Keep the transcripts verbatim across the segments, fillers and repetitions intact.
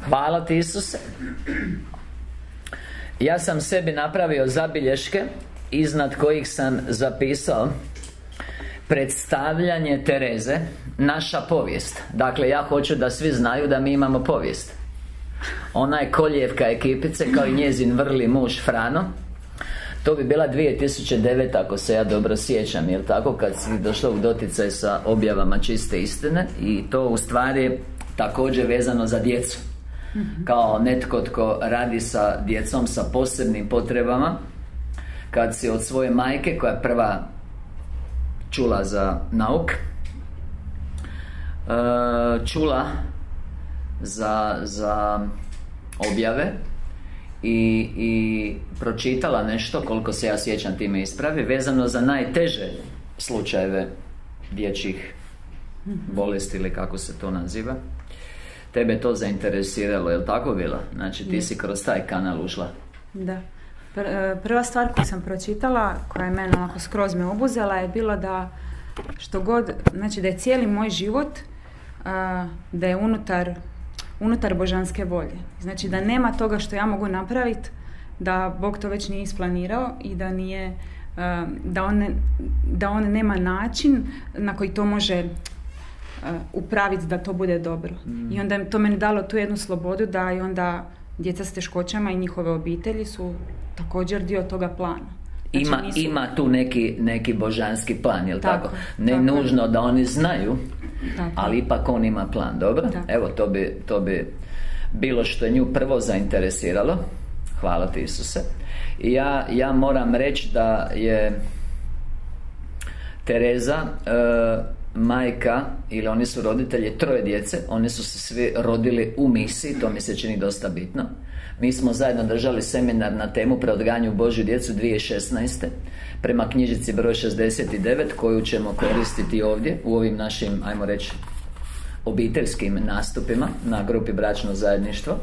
Hvala ti, Isuse. Ja sam sebi napravio zabilješke iznad kojih sam zapisao predstavljanje Tereze, naša povijest. Dakle, ja hoću da svi znaju da mi imamo povijest. Ona je kolijevka ekipice, kao i njezin vrli muž Frano. To bi bila dvije tisuće deveta, ako se ja dobro sjećam, jel tako, kad si došla u doticaj sa objavama čiste istine. I to u stvari također vezano za djecu. Kao netko tko radi sa djecom sa posebnim potrebama, kad si od svoje majke, koja je prva čula za nauk, čula za, za objave i, i pročitala nešto, koliko se ja sjećam, time ispravi, vezano za najteže slučajeve dječjih bolesti ili kako se to naziva. Tebe to zainteresiralo, je li tako bilo? Znači ti si kroz taj kanal ušla. Da. Prva stvar koju sam pročitala, koja je mene onako skroz me obuzela, je bilo da što god, znači da je cijeli moj život a, da je unutar unutar božanske volje. Znači da nema toga što ja mogu napraviti, da Bog to već nije isplanirao i da nije a, da, on ne, da on nema način na koji to može uh, upraviti da to bude dobro. Mm. I onda je to meni dalo tu jednu slobodu da i onda djeca s teškoćama i njihove obitelji su također dio toga plana. Znači, ima, nisu... ima tu neki, neki božanski plan, jel tako? tako? Ne tako. nužno da oni znaju, tako. ali ipak on ima plan, dobro? Tako. Evo, to bi, to bi bilo što je nju prvo zainteresiralo. Hvala ti, Isuse. I ja, ja moram reći da je Tereza e, majka, ili oni su roditelji troje djece. Oni su se svi rodili u misiji, to mi se čini dosta bitno. Mi smo zajedno držali seminar na temu preodgajanju Božju djecu dvije tisuće šesnaeste prema knjižici broj šezdeset devet, koju ćemo koristiti ovdje u ovim našim, ajmo reći, obiteljskim nastupima na grupi Bračno zajedništvo.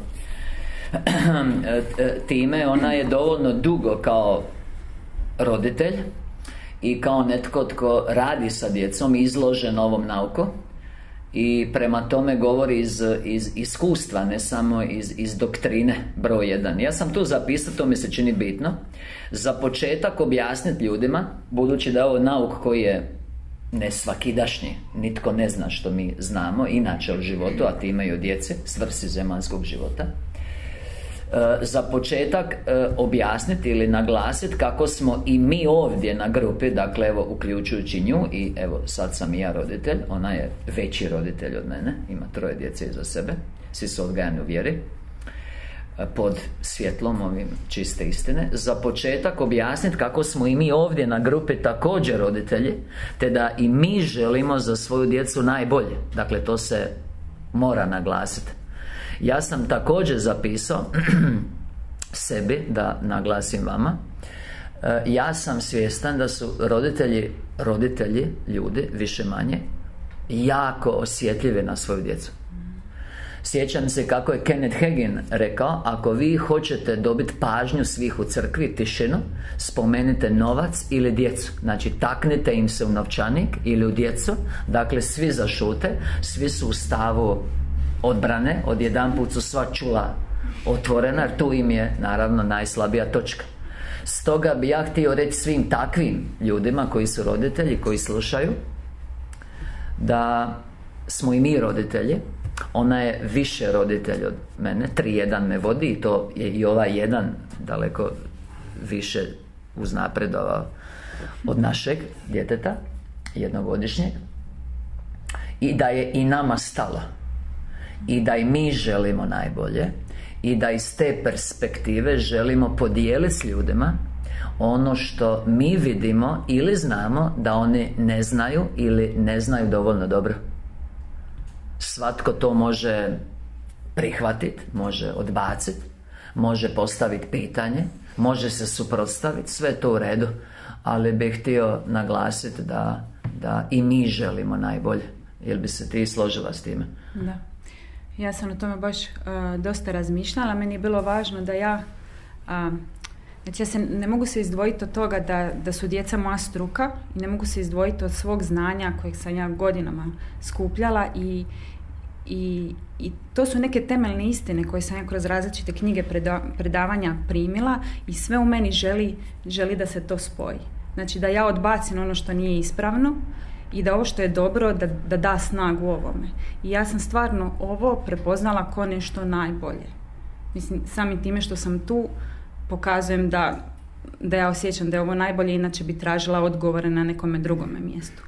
Time ona je dovoljno dugo kao roditelj i kao netko tko radi sa djecom izložen ovom nauku. I prema tome govori iz, iz iskustva, ne samo iz, iz doktrine broj jedan. Ja sam tu zapisao, to mi se čini bitno. Za početak objasniti ljudima, budući da je ovo nauk koji je nesvakidašnji, nitko ne zna što mi znamo inače o životu, a time i o djeci, svrsi zemaljskog života. Za početak objasniti ili naglasiti kako smo i mi ovdje na grupi, dakle evo uključujući nju, i evo sad sam i ja roditelj, ona je veći roditelj od mene, ima troje djece iza sebe, svi su odgajani u vjeri pod svjetlom ovim čiste istine. Za početak objasniti kako smo i mi ovdje na grupi također roditelji, te da i mi želimo za svoju djecu najbolje. Dakle, to se mora naglasiti. Ja sam također zapisao sebi, da naglasim vama, ja sam svjestan da su roditelji, roditelji, ljudi, više manje, jako osjetljivi na svoju djecu. Sjećam se kako je Kenneth Hagin rekao: ako vi hoćete dobiti pažnju svih u crkvi, tišinu, spomenite novac ili djecu. Znači, taknite im se u novčanik ili u djecu. Dakle, svi zašute, svi su u stavu odbrane, odjedanput su sva čula otvorena, jer tu im je naravno najslabija točka. Stoga bi ja htio reći svim takvim ljudima koji su roditelji, koji slušaju, da smo i mi roditelji. Ona je više roditelj od mene, tri jedan me vodi, i to je i ovaj jedan daleko više uznapredovao od našeg djeteta, jednogodišnjeg, i da je i nama stalo. I da i mi želimo najbolje, i da iz te perspektive želimo podijeliti s ljudima ono što mi vidimo ili znamo da oni ne znaju ili ne znaju dovoljno dobro. Svatko to može prihvatiti, može odbaciti, može postaviti pitanje, može se suprotstaviti, sve to u redu, ali bih htio naglasiti da, da i mi želimo najbolje. Jel bi se ti složila s time? Da. Ja sam o tome baš uh, dosta razmišljala. Meni je bilo važno da ja uh, znači ja se ne mogu se izdvojiti od toga da, da su djeca moja struka, i ne mogu se izdvojiti od svog znanja kojeg sam ja godinama skupljala, i, I, i to su neke temeljne istine koje sam ja kroz različite knjige preda, predavanja primila i sve u meni želi, želi da se to spoji. Znači da ja odbacim ono što nije ispravno i da ovo što je dobro da, da da snagu ovome. I ja sam stvarno ovo prepoznala kao nešto najbolje. Mislim, samim time što sam tu pokazujem da, da ja osjećam da je ovo najbolje, inače bi tražila odgovore na nekome drugome mjestu.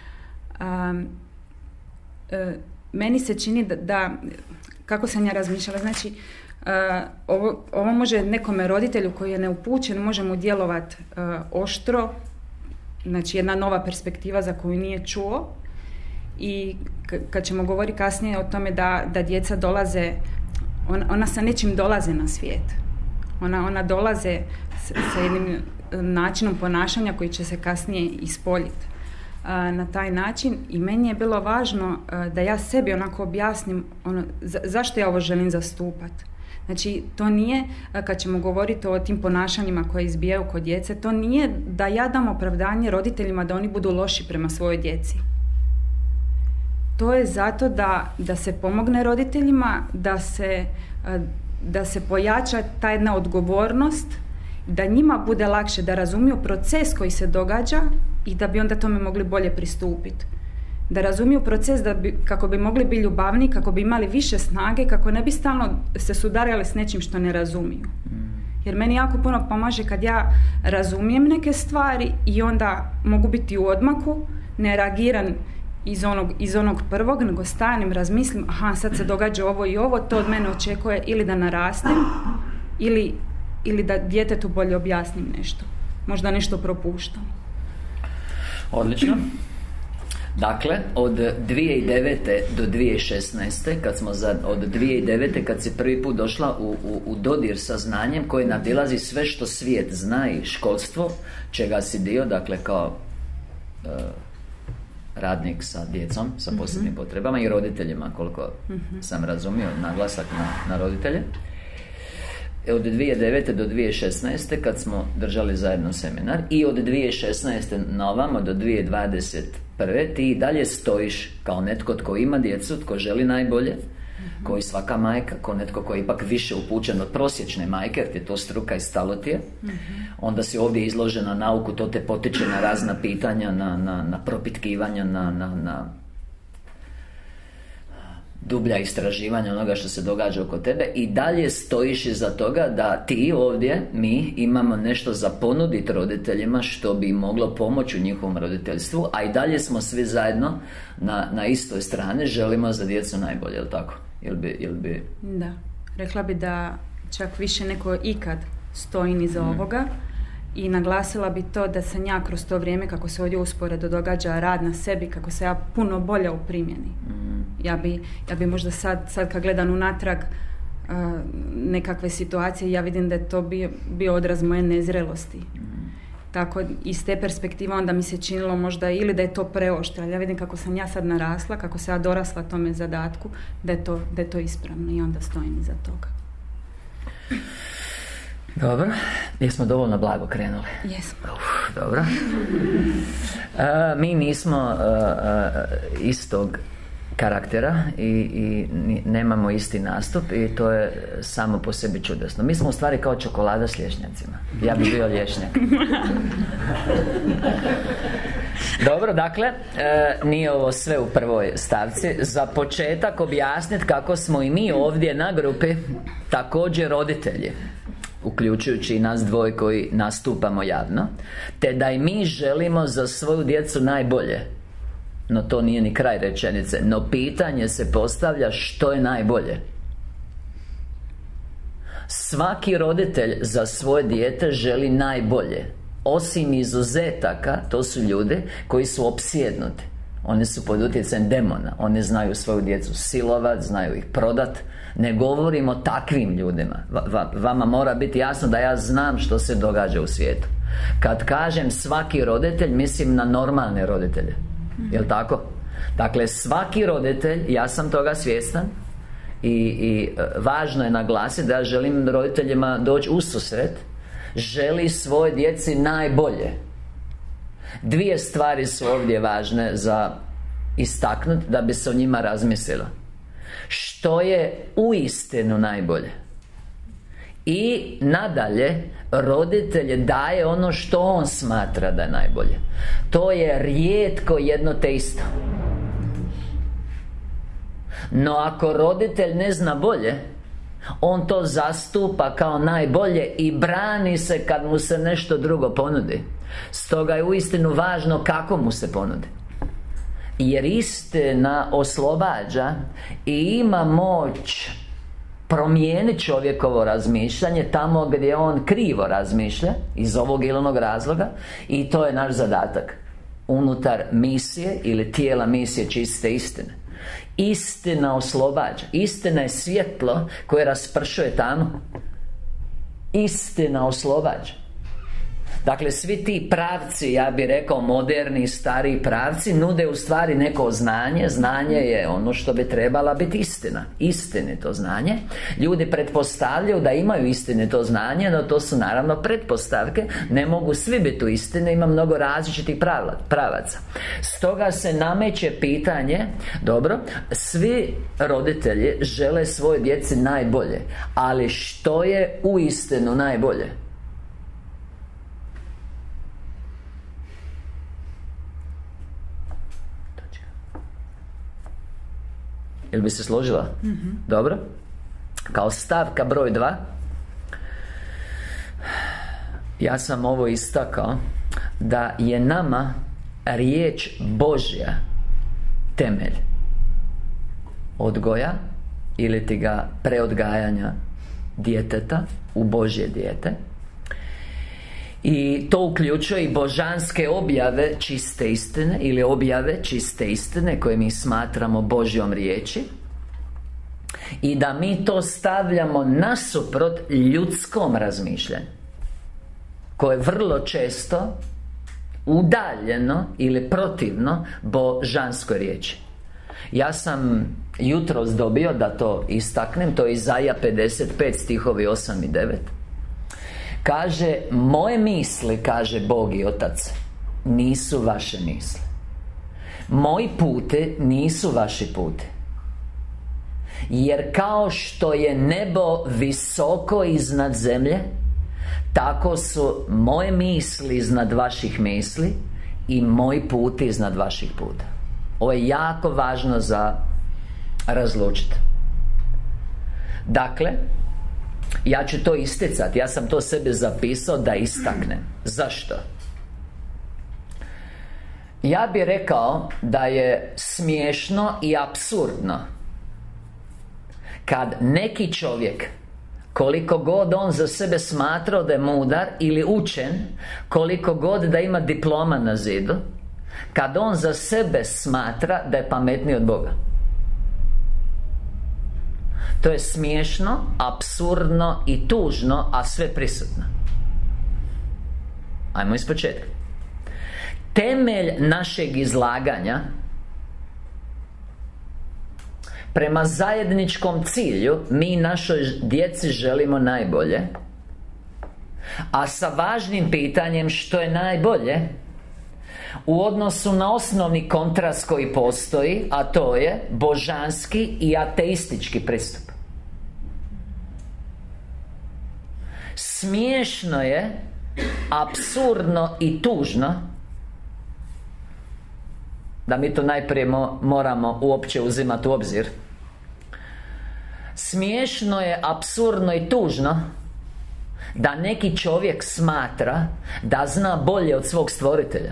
Um, e, meni se čini da, da kako sam ja razmišljala, znači uh, ovo, ovo može nekome roditelju koji je neupućen, može mu djelovati uh, oštro, znači jedna nova perspektiva za koju nije čuo. I k- kad ćemo govoriti kasnije o tome da, da djeca dolaze, on, ona sa nečim dolaze na svijet. Ona, ona dolaze s, sa jednim načinom ponašanja koji će se kasnije ispoljiti na taj način i meni je bilo važno da ja sebi onako objasnim ono, za, zašto ja ovo želim zastupati. Znači, to nije, kad ćemo govoriti o tim ponašanjima koje izbijaju kod djece, to nije da ja dam opravdanje roditeljima da oni budu loši prema svojoj djeci. To je zato da, da se pomogne roditeljima, da se, da se pojača ta jedna odgovornost, da njima bude lakše da razumiju proces koji se događa i da bi onda tome mogli bolje pristupiti. Da razumiju proces da bi, kako bi mogli biti ljubavni, kako bi imali više snage, kako ne bi stalno se sudarjali s nečim što ne razumiju. Jer meni jako puno pomaže kad ja razumijem neke stvari i onda mogu biti u odmaku, ne reagiram iz onog, iz onog prvog, nego stanem, razmislim, aha, sad se događa ovo i ovo, to od mene očekuje ili da narastem, ili, ili da djetetu bolje objasnim nešto. Možda nešto propuštam. Odlično. Dakle, od dvije tisuće devete do dvije tisuće šesnaeste, kad smo za, od dvije tisuće devete kad si prvi put došla u, u, u dodir sa znanjem koje nadilazi sve što svijet zna i školstvo, čega si dio, dakle kao uh, radnik sa djecom, sa posebnim mm-hmm. potrebama i roditeljima, koliko mm-hmm. sam razumio, naglasak na, na roditelje. Od dvije tisuće devete do dvije tisuće šesnaeste kad smo držali zajedno seminar i od dvije tisuće šesnaeste na ovamo do dvije tisuće dvadeset prve ti i dalje stojiš kao netko tko ima djecu, tko želi najbolje, mm-hmm. koji svaka majka, kao netko koji je ipak više upućen od prosječne majke, jer ti je to struka i stalo ti je. Mm-hmm. Onda si ovdje izložena nauku, to te potiče na razna pitanja, na, na, na propitkivanja, na, na, na dublja istraživanja onoga što se događa oko tebe i dalje stojiš iza toga da ti ovdje, mi, imamo nešto za ponuditi roditeljima što bi moglo pomoći u njihovom roditeljstvu, a i dalje smo svi zajedno na, na istoj strani, želimo za djecu najbolje, jel tako? Jel bi, jel bi... Da, rekla bi da čak više neko ikad stojim iza mm. ovoga i naglasila bi to da sam ja kroz to vrijeme, kako se ovdje usporedo događa rad na sebi, kako se ja puno bolje u primjeni. Mm. Ja bi, ja bi možda sad, sad kad gledam unatrag uh, nekakve situacije, ja vidim da je to bio, bio odraz moje nezrelosti. Mm. Tako, iz te perspektive onda mi se činilo možda ili da je to preoštro, ali ja vidim kako sam ja sad narasla, kako se ja dorasla tome zadatku, da je to, da je to ispravno i onda stojim iza toga. Dobro, jesmo dovoljno blago krenuli? Jesmo. Uf, dobro. Uh, mi nismo uh, uh, istog karaktera i, i nemamo isti nastup i to je samo po sebi čudesno. Mi smo u stvari kao čokolada s lješnjacima. Ja bih bio lješnjak. Dobro, dakle, e, nije ovo sve u prvoj stavci. Za početak objasniti kako smo i mi ovdje na grupi također roditelji, uključujući i nas dvoje koji nastupamo javno, te da i mi želimo za svoju djecu najbolje. No to nije ni kraj rečenice. No pitanje se postavlja što je najbolje. Svaki roditelj za svoje dijete želi najbolje. Osim izuzetaka, to su ljudi koji su opsjednuti. Oni su pod utjecajem demona. Oni znaju svoju djecu silovat, znaju ih prodat. Ne govorimo o takvim ljudima. Va, vama mora biti jasno da ja znam što se događa u svijetu. Kad kažem svaki roditelj, mislim na normalne roditelje. Jel' tako? Dakle, svaki roditelj, ja sam toga svjestan i, i važno je naglasiti da ja želim roditeljima doći u susret, želi svoje djeci najbolje. Dvije stvari su ovdje važne za istaknuti da bi se o njima razmislilo. što je uistinu najbolje. I nadalje, roditelj daje ono što on smatra da je najbolje. To je rijetko jedno te isto. No ako roditelj ne zna bolje, on to zastupa kao najbolje i brani se kad mu se nešto drugo ponudi. Stoga je uistinu važno kako mu se ponudi. Jer istina oslobađa i ima moć promijeniti čovjekovo razmišljanje tamo gdje on krivo razmišlja iz ovog ili onog razloga. I to je naš zadatak unutar misije ili tijela misije čiste istine. Istina oslobađa. Istina je svjetlo koje raspršuje tamu. Istina oslobađa. Dakle, svi ti pravci, ja bih rekao moderni, stariji pravci, nude u stvari neko znanje. Znanje je ono što bi trebala biti istina. Istinito znanje. Ljudi pretpostavljaju da imaju istinito znanje, no to su naravno pretpostavke. Ne mogu svi biti u istini, ima mnogo različitih pravaca. Stoga se nameće pitanje, dobro, svi roditelji žele svojoj djeci najbolje, ali što je uistinu najbolje? Jel bi se složila? Mm-hmm. Dobro. Kao stavka broj dva, ja sam ovo istakao, da je nama riječ Božja temelj odgoja ili ti ga preodgajanja djeteta u Božje dijete. I to uključuje i božanske objave čiste istine ili objave čiste istine koje mi smatramo Božjom riječi. I da mi to stavljamo nasuprot ljudskom razmišljanju koje je vrlo često udaljeno ili protivno božanskoj riječi. Ja sam jutros dobio da to istaknem, to je Izaja pedeset pet stihovi osam i devet. Kaže, moje misli, kaže Bog i Otac, nisu vaše misli. Moji puti nisu vaši puti. Jer kao što je nebo visoko iznad zemlje, tako su moje misli iznad vaših misli i moji puti iznad vaših puta. Ovo je jako važno za razlučiti. Dakle, ja ću to isticati, ja sam to sebi zapisao da istaknem. Zašto? Ja bih rekao da je smiješno i apsurdno kad neki čovjek, koliko god on za sebe smatrao da je mudar ili učen, koliko god da ima diploma na zidu, kad on za sebe smatra da je pametniji od Boga. To je smiješno, apsurdno i tužno, a sve prisutno. Ajmo ispočetka. Temelj našeg izlaganja prema zajedničkom cilju, mi našoj djeci želimo najbolje, a sa važnim pitanjem što je najbolje u odnosu na osnovni kontrast koji postoji, a to je božanski i ateistički pristup. Smiješno je, apsurdno i tužno da mi to najprije mo- moramo uopće uzimati u obzir. Smiješno je, apsurdno i tužno da neki čovjek smatra da zna bolje od svog stvoritelja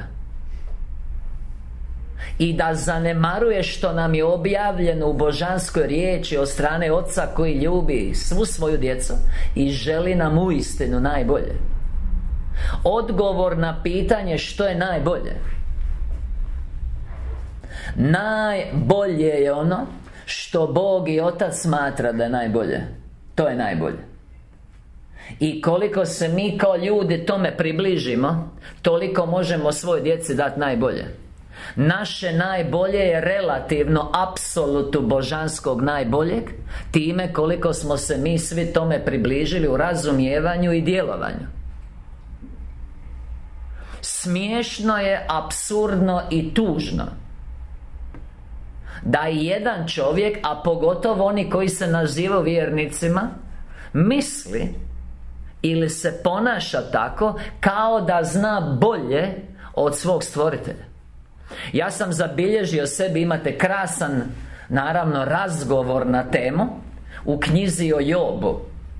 i da zanemaruje što nam je objavljeno u božanskoj riječi od strane Oca koji ljubi svu svoju djecu i želi nam uistinu najbolje. Odgovor na pitanje što je najbolje. Najbolje je ono što Bog i Otac smatra da je najbolje. To je najbolje. I koliko se mi kao ljudi tome približimo, toliko možemo svojoj djeci dati najbolje. Naše najbolje je relativno apsolutu božanskog najboljeg, time koliko smo se mi svi tome približili u razumijevanju i djelovanju. Smiješno je, apsurdno i tužno da i jedan čovjek, a pogotovo oni koji se nazivaju vjernicima, misli ili se ponaša tako kao da zna bolje od svog stvoritelja. Ja sam zabilježio sebi, imate krasan, naravno, razgovor na temu u knjizi o Jobu.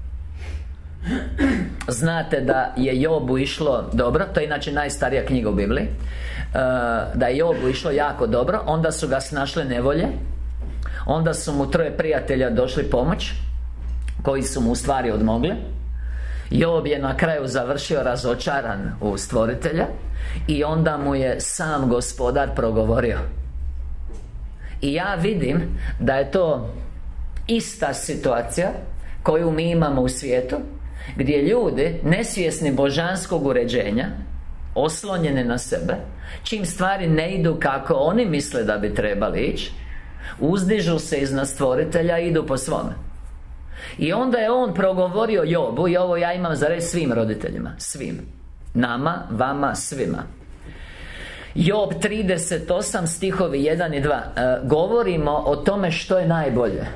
Znate da je Jobu išlo dobro, to je inače najstarija knjiga u Bibliji, da je Jobu išlo jako dobro. Onda su ga snašle nevolje. Onda su mu troje prijatelja došli pomoć, koji su mu u stvari odmogli. Job je na kraju završio razočaran u stvoritelja. I onda mu je sam Gospodar progovorio. I ja vidim da je to ista situacija koju mi imamo u svijetu, gdje ljudi nesvjesni božanskog uređenja, oslonjeni na sebe, čim stvari ne idu kako oni misle da bi trebali ići, uzdižu se iznad stvoritelja i idu po svome. I onda je on progovorio Jobu, i ovo ja imam za reći svim roditeljima, svim, nama, vama, svima. Job trideset osam, stihovi jedan i dva. e, Govorimo o tome što je najbolje,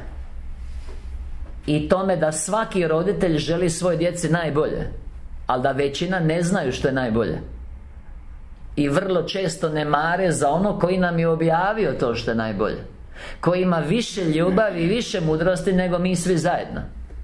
i tome da svaki roditelj želi svoj djeci najbolje, ali da većina ne znaju što je najbolje. I vrlo često ne mare za ono koji nam je objavio to što je najbolje, koji ima više ljubavi i više mudrosti nego mi svi zajedno.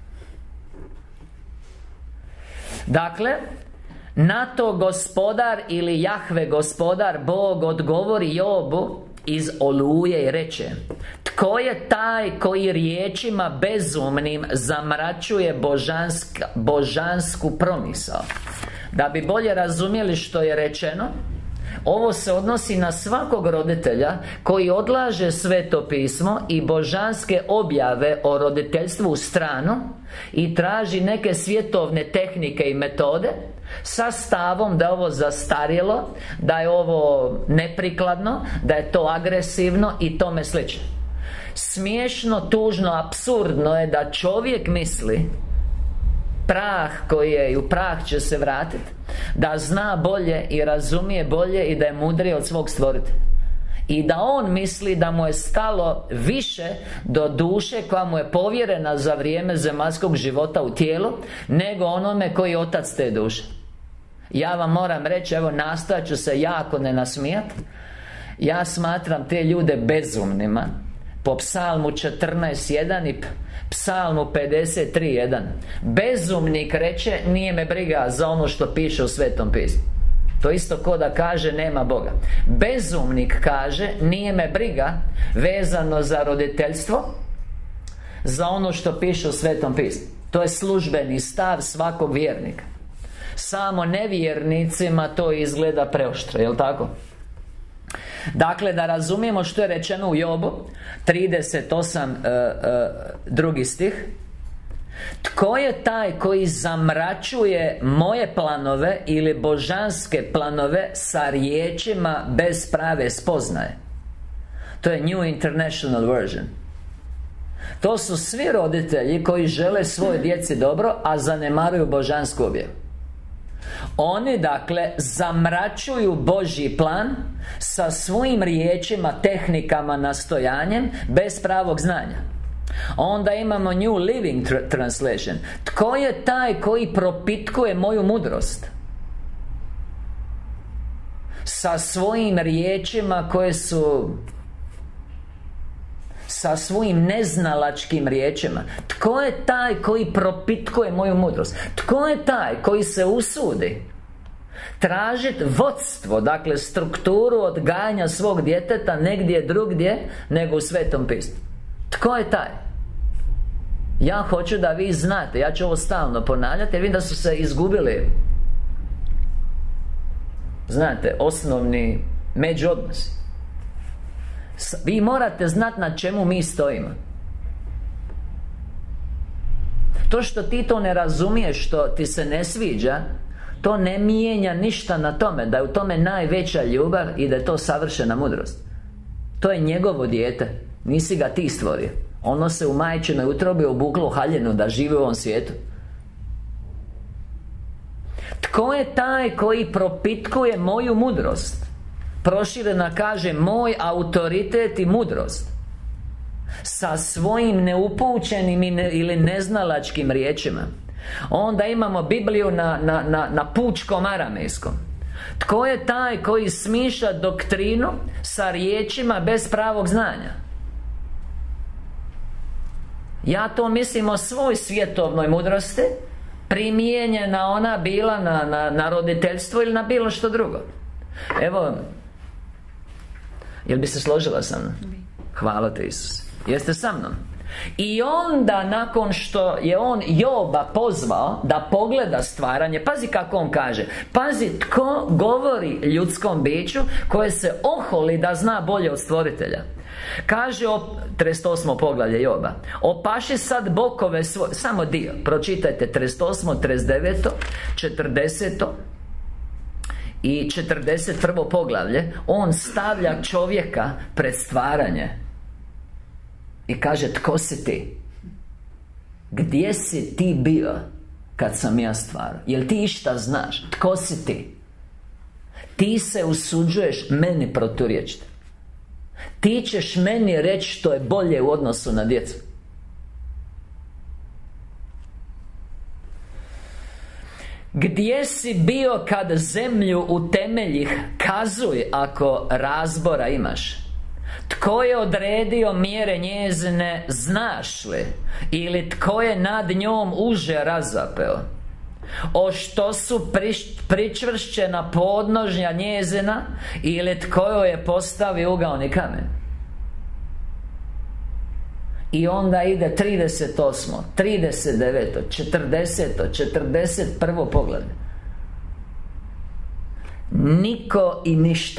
Dakle, na to Gospodar ili Jahve Gospodar Bog odgovori Jobu iz oluje i reče: tko je taj koji riječima bezumnim zamračuje božanska, božansku promisao? Da bi bolje razumjeli što je rečeno, ovo se odnosi na svakog roditelja koji odlaže Sveto pismo i božanske objave o roditeljstvu u stranu i traži neke svjetovne tehnike i metode sa stavom da je ovo zastarjelo, da je ovo neprikladno, da je to agresivno i tome slično. Smiješno, tužno, apsurdno je da čovjek misli, prah koji je i u prah će se vratiti, da zna bolje i razumije bolje i da je mudriji od svog stvoritelja. I da on misli da mu je stalo više do duše koja mu je povjerena za vrijeme zemaljskog života u tijelu, nego onome koji je otac te duše. Ja vam moram reći, evo, nastojat ću se jako ne nasmijati, ja smatram te ljude bezumnima po Psalmu četrnaest jedan i Psalmu pedeset tri jedan. Bezumnik reče: nije me briga za ono što piše u Svetom pismu. To isto ko da kaže nema Boga. Bezumnik kaže: nije me briga vezano za roditeljstvo, za ono što piše u Svetom pismu. To je službeni stav svakog vjernika. Samo nevjernicima to izgleda preoštro, jel' tako? Dakle, da razumijemo što je rečeno u Jobu trideset osam, uh, uh, drugi stih. Tko je taj koji zamračuje moje planove ili božanske planove sa riječima bez prave spoznaje? To je New International Version. To su svi roditelji koji žele svoj djeci dobro, a zanemaruju božansku objavu. Oni, dakle, zamračuju Božji plan sa svojim riječima, tehnikama, nastojanjem, bez pravog znanja. Onda imamo New Living Translation. Tko je taj koji propitkuje moju mudrost? Sa svojim riječima koje su, sa svojim neznalačkim riječima. Tko je taj koji propitkuje moju mudrost? Tko je taj koji se usudi tražiti vodstvo, dakle strukturu odgajanja svog djeteta negdje drugdje nego u Svetom pismu? Tko je taj? Ja hoću da vi znate, ja ću ovo stalno ponavljati jer vidim da su se izgubili, znate, osnovni međuodnosi. Vi morate znati na čemu mi stojimo. To što ti to ne razumiješ, što ti se ne sviđa, to ne mijenja ništa na tome da je u tome najveća ljubav i da je to savršena mudrost. To je njegovo dijete, nisi ga ti stvorio. Ono se u majčinoj utrobi obuklo u haljinu da živi u ovom svijetu. Tko je taj koji propitkuje moju mudrost? Proširena kaže moj autoritet i mudrost. sa svojim neupućenim ili neznalačkim riječima. Onda imamo Bibliju na, na, na, na pučkom aramejskom. Tko je taj koji smiša doktrinu sa riječima bez pravog znanja? Ja to mislim o svoj svjetovnoj mudrosti, primijenjena ona bila na, na, na roditeljstvo ili na bilo što drugo. Evo, jel bi se složila sa mnom? Hvala te, Isus. Jeste sa mnom? I onda nakon što je on Joba pozvao da pogleda stvaranje, pazi kako on kaže, pazi tko govori ljudskom biću koje se oholi da zna bolje od stvoritelja. Kaže o trideset osmo poglavlje Joba: opaši sad bokove svoje, samo dio, pročitajte trideset osmo, trideset deveto, četrdeseto i četrdeset prvo poglavlje. On stavlja čovjeka pred stvaranje i kaže: tko si ti? Gdje si ti bio kad sam ja stvarao? Jel ti išta znaš? Tko si ti? Ti se usuđuješ meni proturječiti. Ti ćeš meni reći što je bolje u odnosu na djecu. Gdje si bio kad zemlju utemeljih? Kazuj ako razbora imaš. Tko je odredio mjere njezine, znaš li? Ili tko je nad njom uže razapeo? O što su priš, pričvršćena podnožnja njezina? Ili tko joj je postavio ugaoni kamen? I onda ide trideset osmo, trideset deveto, četrdeseto, četrdeset prvo poglavlje. Niko i ništa.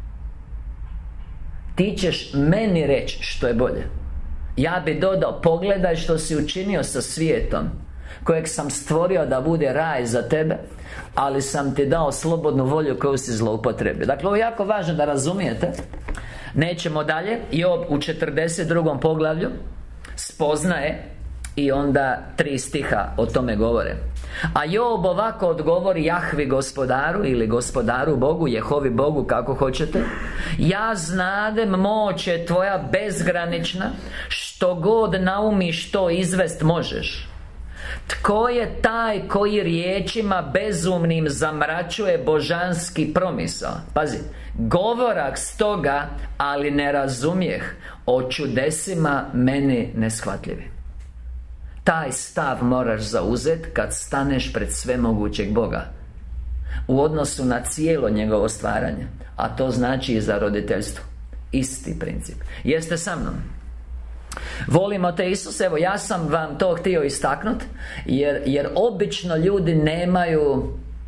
Ti ćeš meni reći što je bolje. Ja bi dodao: pogledaj što si učinio sa svijetom, kojeg sam stvorio da bude raj za tebe, ali sam ti dao slobodnu volju koju si zloupotrebio. Dakle, ovo je jako važno da razumijete. Nećemo dalje. Job u četrdeset drugom poglavlju spoznaje, i onda tri stiha o tome govore. A Job ovako odgovori Jahvi gospodaru, ili gospodaru Bogu, Jehovi Bogu, kako hoćete: ja znadem, moć je tvoja bezgranična, što god naumiš to izvest možeš. Tko je taj koji riječima bezumnim zamračuje božanski promisao? Pazi, govorak stoga, ali ne razumijeh, o čudesima meni neshvatljivi. Taj stav moraš zauzeti kad staneš pred svemogućeg Boga u odnosu na cijelo njegovo stvaranje, a to znači i za roditeljstvo. Isti princip. Jeste sa mnom? Volimo te, Isus. Evo, ja sam vam to htio istaknuti, jer, jer obično ljudi nemaju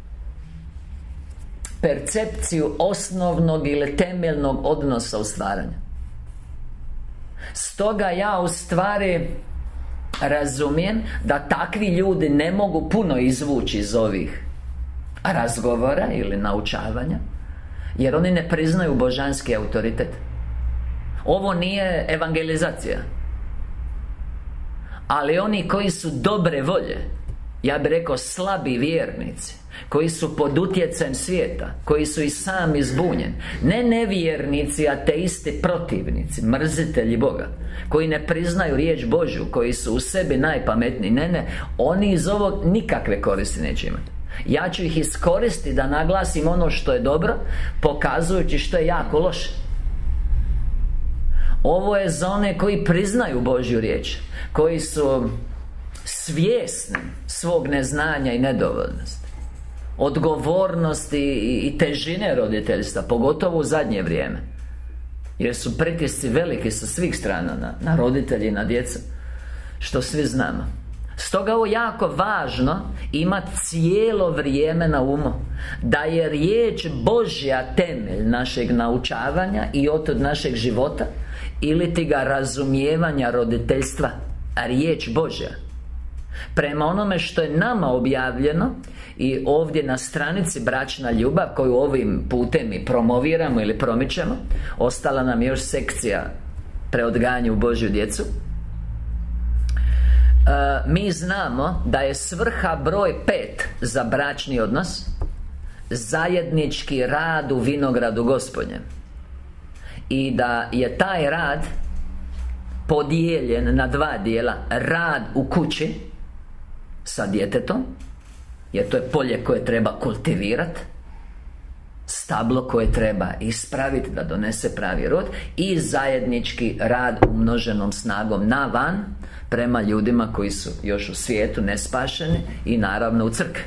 percepciju osnovnog ili temeljnog odnosa u stvaranju. Stoga ja u stvari razumijem da takvi ljudi ne mogu puno izvući iz ovih razgovora ili naučavanja, jer oni ne priznaju božanski autoritet. Ovo nije evangelizacija. Ali oni koji su dobre volje, ja bih rekao slabi vjernici, koji su pod utjecajem svijeta, koji su i sami zbunjeni, ne nevjernici, ateisti, protivnici, mrzitelji Boga, koji ne priznaju riječ Božju, koji su u sebi najpametniji, ne, ne, oni iz ovog nikakve koristi neće imati. Ja ću ih iskoristiti da naglasim ono što je dobro, pokazujući što je jako loše. Ovo je za one koji priznaju Božju riječ, koji su svjesni svog neznanja i nedovoljnosti, odgovornosti i težine roditeljstva, pogotovo u zadnje vrijeme, jer su pritisci veliki sa svih strana na, na roditelji i na djecu, što svi znamo. Stoga ovo jako važno imati cijelo vrijeme na umu, da je riječ Božja temelj našeg naučavanja i od našeg života, ili ti ga razumijevanja roditeljstva, a riječ Božja prema onome što je nama objavljeno. I ovdje na stranici Bračna ljubav, koju ovim putem i promoviramo ili promičemo, ostala nam još sekcija preodgajanje u Božju djecu. E, mi znamo da je svrha broj pet za bračni odnos zajednički rad u vinogradu Gospodnjem, i da je taj rad podijeljen na dva dijela. Rad u kući sa djetetom, jer to je polje koje treba kultivirati, stablo koje treba ispraviti da donese pravi rod, i zajednički rad umnoženom snagom na van prema ljudima koji su još u svijetu nespašeni, i naravno u crkvi.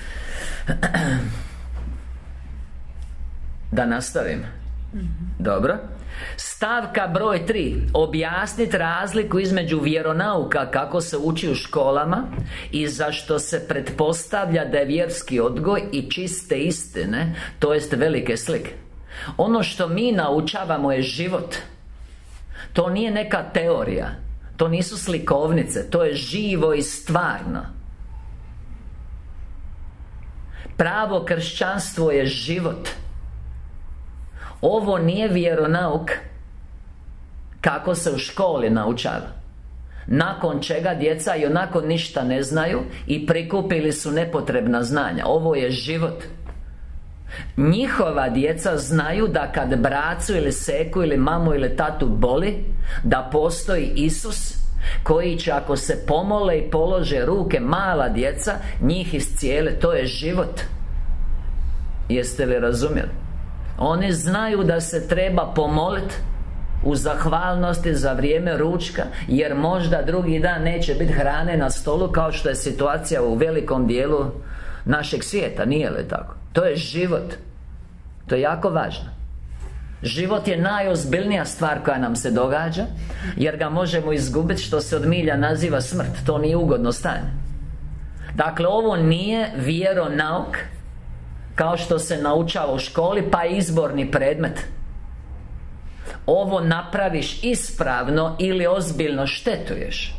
Da nastavim. Dobro. Stavka broj tri. Objasniti razliku između vjeronauka kako se uči u školama i zašto se pretpostavlja da je vjerski odgoj, i čiste istine, to jest velike slike. Ono što mi naučavamo je život. To nije neka teorija, to nisu slikovnice, to je živo i stvarno. Pravo kršćanstvo je život. Ovo nije vjeronauk kako se u školi naučava, nakon čega djeca i onako ništa ne znaju i prikupili su nepotrebna znanja. Ovo je život. Njihova djeca znaju da kad bracu ili seku ili mamu ili tatu boli, da postoji Isus koji će, ako se pomole i polože ruke, mala djeca, njih iscijele. To je život. Jeste li razumjeli? Oni znaju da se treba pomoliti u zahvalnosti za vrijeme ručka, jer možda drugi dan neće biti hrane na stolu, kao što je situacija u velikom dijelu našeg svijeta. Nije li tako? To je život. To je jako važno. Život je najozbiljnija stvar koja nam se događa, jer ga možemo izgubiti, što se od milja naziva smrt. To nije ugodno stanje. Dakle, ovo nije vjeronauk kao što se naučava u školi, pa je izborni predmet. Ovo napraviš ispravno ili ozbiljno štetuješ.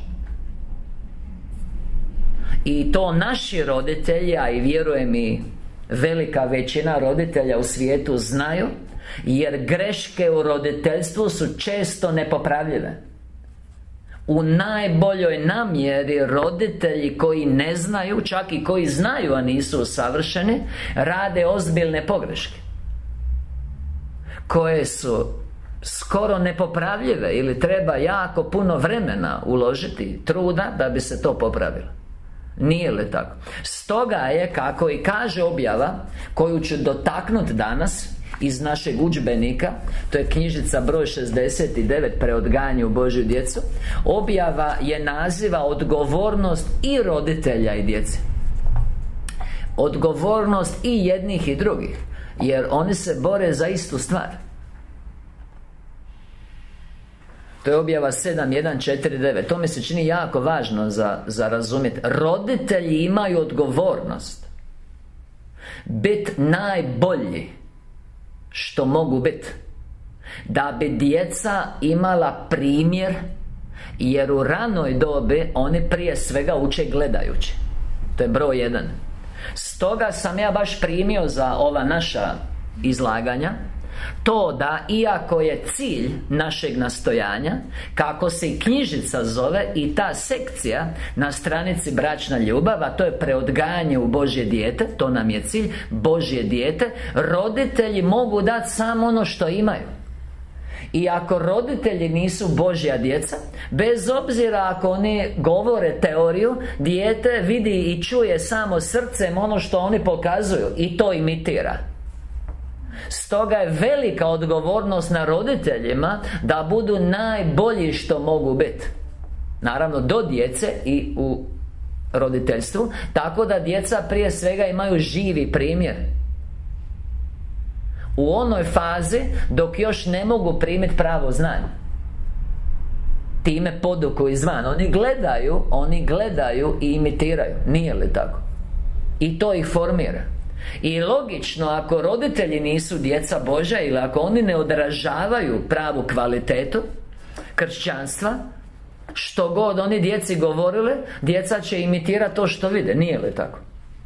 I to naši roditelji, a i vjerujem i velika većina roditelja u svijetu znaju, jer greške u roditeljstvu su često nepopravljive. U najboljoj namjeri roditelji koji ne znaju, čak i koji znaju, a nisu savršeni, rade ozbiljne pogreške koje su skoro nepopravljive, ili treba jako puno vremena uložiti, truda, da bi se to popravilo. Nije li tako? Stoga je, kako i kaže objava, koju ću dotaknuti danas iz našeg udžbenika, to je knjižica broj šezdeset devet, Preodgajanje u Božju djecu. Objava je naziva odgovornost i roditelja i djece. Odgovornost i jednih i drugih, jer oni se bore za istu stvar. To je objava sedam jedan četiri devet. To mi se čini jako važno za, za razumjeti. Roditelji imaju odgovornost biti najbolji što mogu biti, da bi djeca imala primjer, jer u ranoj dobi oni prije svega uče gledajući. To je broj jedan. Stoga sam ja baš primio za ova naša izlaganja to da, iako je cilj našeg nastojanja, kako se i knjižica zove i ta sekcija na stranici Bračna ljubav, a to je preodgajanje u Božje dijete, to nam je cilj, Božje dijete, roditelji mogu dati samo ono što imaju. I ako roditelji nisu Božja djeca, bez obzira ako oni govore teoriju, dijete vidi i čuje samo srcem ono što oni pokazuju i to imitira. Stoga je velika odgovornost na roditeljima da budu najbolji što mogu biti. Naravno, do djece i u roditeljstvu, tako da djeca prije svega imaju živi primjer. U onoj fazi dok još ne mogu primiti pravo znanje, time poduku izvan. Oni gledaju, oni gledaju i imitiraju. Nije li tako? I to ih formira. I logično, ako roditelji nisu djeca Božja, ili ako oni ne odražavaju pravu kvalitetu kršćanstva, što god oni djeci govorile, djeca će imitirati to što vide. Nije li tako?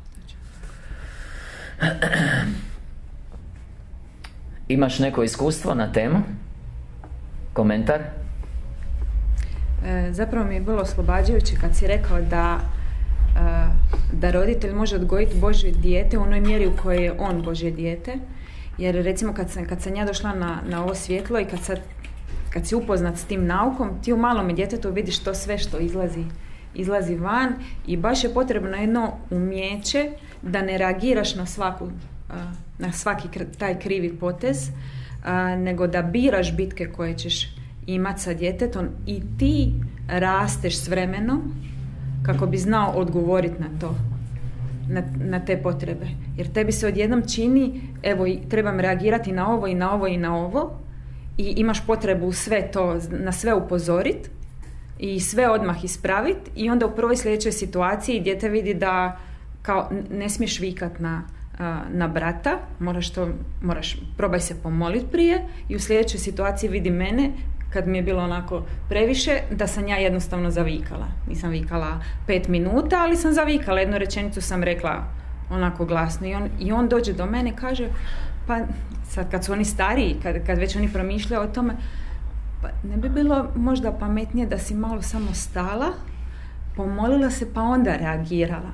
Imaš neko iskustvo na temu? Komentar? E, zapravo mi je bilo oslobađajuće kad si rekao da da roditelj može odgojiti Božje dijete u onoj mjeri u kojoj je on Božje dijete. Jer recimo kad sam, kad sam ja došla na, na ovo svjetlo i kad sad kad si upoznat s tim naukom, ti u malome djetetu vidiš to sve što izlazi, izlazi van i baš je potrebno jedno umjeće da ne reagiraš na svaku, na svaki taj krivi potez, nego da biraš bitke koje ćeš imati sa djetetom i ti rasteš s vremenom kako bi znao odgovoriti na to, na, na te potrebe. Jer tebi se odjednom čini, evo, trebam reagirati na ovo i na ovo i na ovo i imaš potrebu sve to, na sve upozoriti i sve odmah ispraviti i onda u prvoj sljedećoj situaciji dijete vidi da kao ne smiješ vikat na, na brata, moraš to, moraš, probaj se pomoliti prije i u sljedećoj situaciji vidi mene kad mi je bilo onako previše, da sam ja jednostavno zavikala. Nisam vikala pet minuta, ali sam zavikala. Jednu rečenicu sam rekla onako glasno. I on, i on dođe do mene i kaže, pa sad kad su oni stariji, kad, kad već oni promišljaju o tome, pa ne bi bilo možda pametnije da si malo samo stala, pomolila se pa onda reagirala.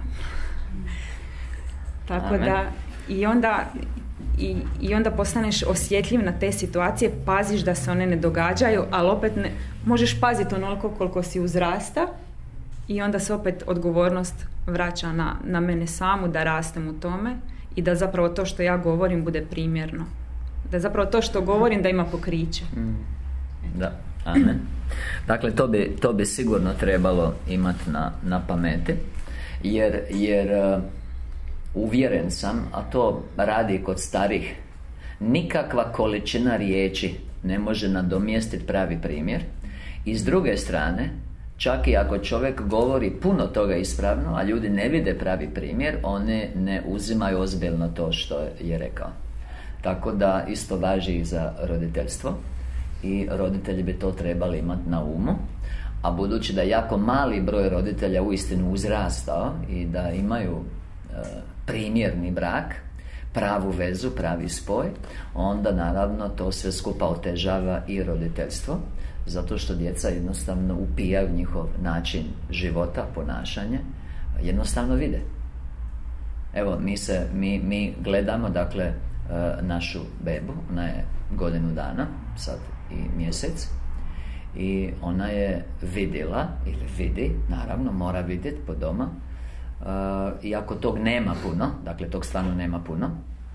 Tako Amen. da, i onda... I, i onda postaneš osjetljiv na te situacije, paziš da se one ne događaju, ali opet ne, možeš paziti onoliko koliko si uzrasta i onda se opet odgovornost vraća na, na mene samu, da rastem u tome i da zapravo to što ja govorim bude primjerno. Da zapravo to što govorim da ima pokriće. Mm. Da, amen. Dakle, to bi, to bi sigurno trebalo imati na, na pameti, jer, jer uvjeren sam, a to radi kod starih, nikakva količina riječi ne može nadomjestiti pravi primjer. I s druge strane, čak i ako čovjek govori puno toga ispravno, a ljudi ne vide pravi primjer, oni ne uzimaju ozbiljno to što je rekao. Tako da isto važi i za roditeljstvo i roditelji bi to trebali imati na umu. A budući da jako mali broj roditelja uistinu uzrastao i da imaju e, primjerni brak, pravu vezu, pravi spoj, onda naravno to sve skupa otežava i roditeljstvo, zato što djeca jednostavno upijaju njihov način života, ponašanje, jednostavno vide. Evo, mi, se, mi, mi gledamo, dakle, našu bebu, ona je godinu dana, sad i mjesec, i ona je vidjela, ili vidi, naravno, mora vidjeti po doma, Uh, iako tog nema puno, dakle tog stvarno nema puno,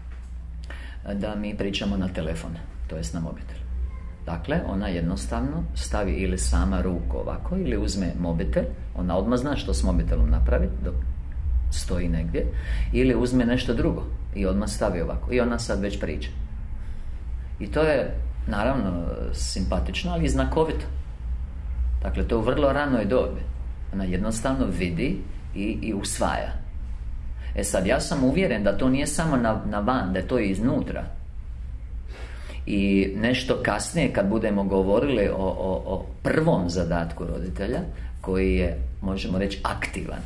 da mi pričamo na telefon, to jest na mobitel. Dakle, ona jednostavno stavi ili sama ruku ovako, ili uzme mobitel, ona odmah zna što s mobitelom napravi dok stoji negdje, ili uzme nešto drugo i odmah stavi ovako i ona sad već priča. I to je naravno simpatično, ali i znakovito. Dakle, to je u vrlo ranoj dobi. Ona jednostavno vidi I, i usvaja. E sad, ja sam uvjeren da to nije samo na, na van, da je to i iznutra. I nešto kasnije kad budemo govorili o, o, o prvom zadatku roditelja, koji je, možemo reći, aktivan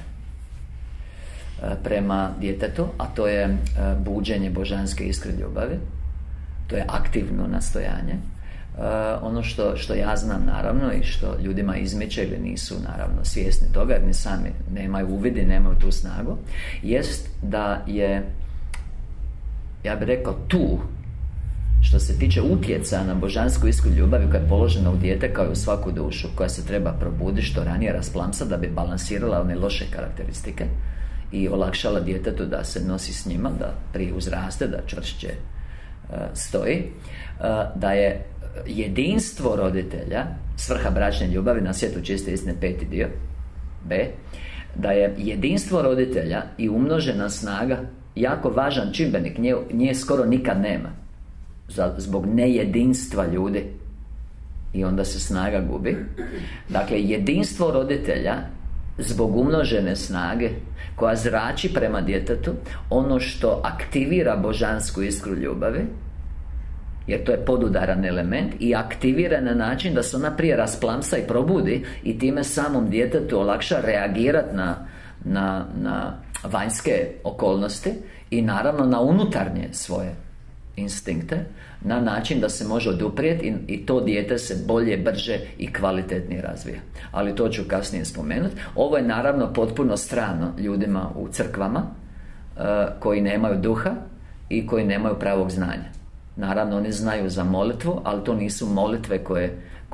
prema djetetu, a to je buđenje božanske iskre ljubavi, to je aktivno nastojanje. Uh, ono što, što ja znam, naravno, i što ljudima izmiče ili nisu naravno svjesni toga, jer ni sami nemaju uvidi, nemaju tu snagu, jest da je, ja bih rekao, tu, što se tiče utjecaja na božansku iskru ljubavi koja je položena u dijete kao i u svaku dušu, koja se treba probuditi što ranije, rasplamsa, da bi balansirala one loše karakteristike i olakšala djetetu da se nosi s njima, da prije uzraste, da čvršće uh, stoji, uh, da je jedinstvo roditelja, svrha bračne ljubavi, na svijetu čiste istine, peti dio B, da je jedinstvo roditelja i umnožena snaga jako važan čimbenik, nje, nje skoro nikad nema zbog nejedinstva ljudi i onda se snaga gubi. Dakle, jedinstvo roditelja zbog umnožene snage koja zrači prema djetetu, ono što aktivira božansku iskru ljubavi, jer to je podudaran element, i aktivira na način da se ona prije rasplamsa i probudi i time samom djetetu olakša reagirati na, na, na vanjske okolnosti i naravno na unutarnje svoje instinkte, na način da se može oduprijeti i, i to dijete se bolje, brže i kvalitetnije razvija. Ali to ću kasnije spomenuti. Ovo je naravno potpuno strano ljudima u crkvama uh, koji nemaju duha i koji nemaju pravog znanja. Naravno, oni znaju za molitvu, ali to nisu molitve koje,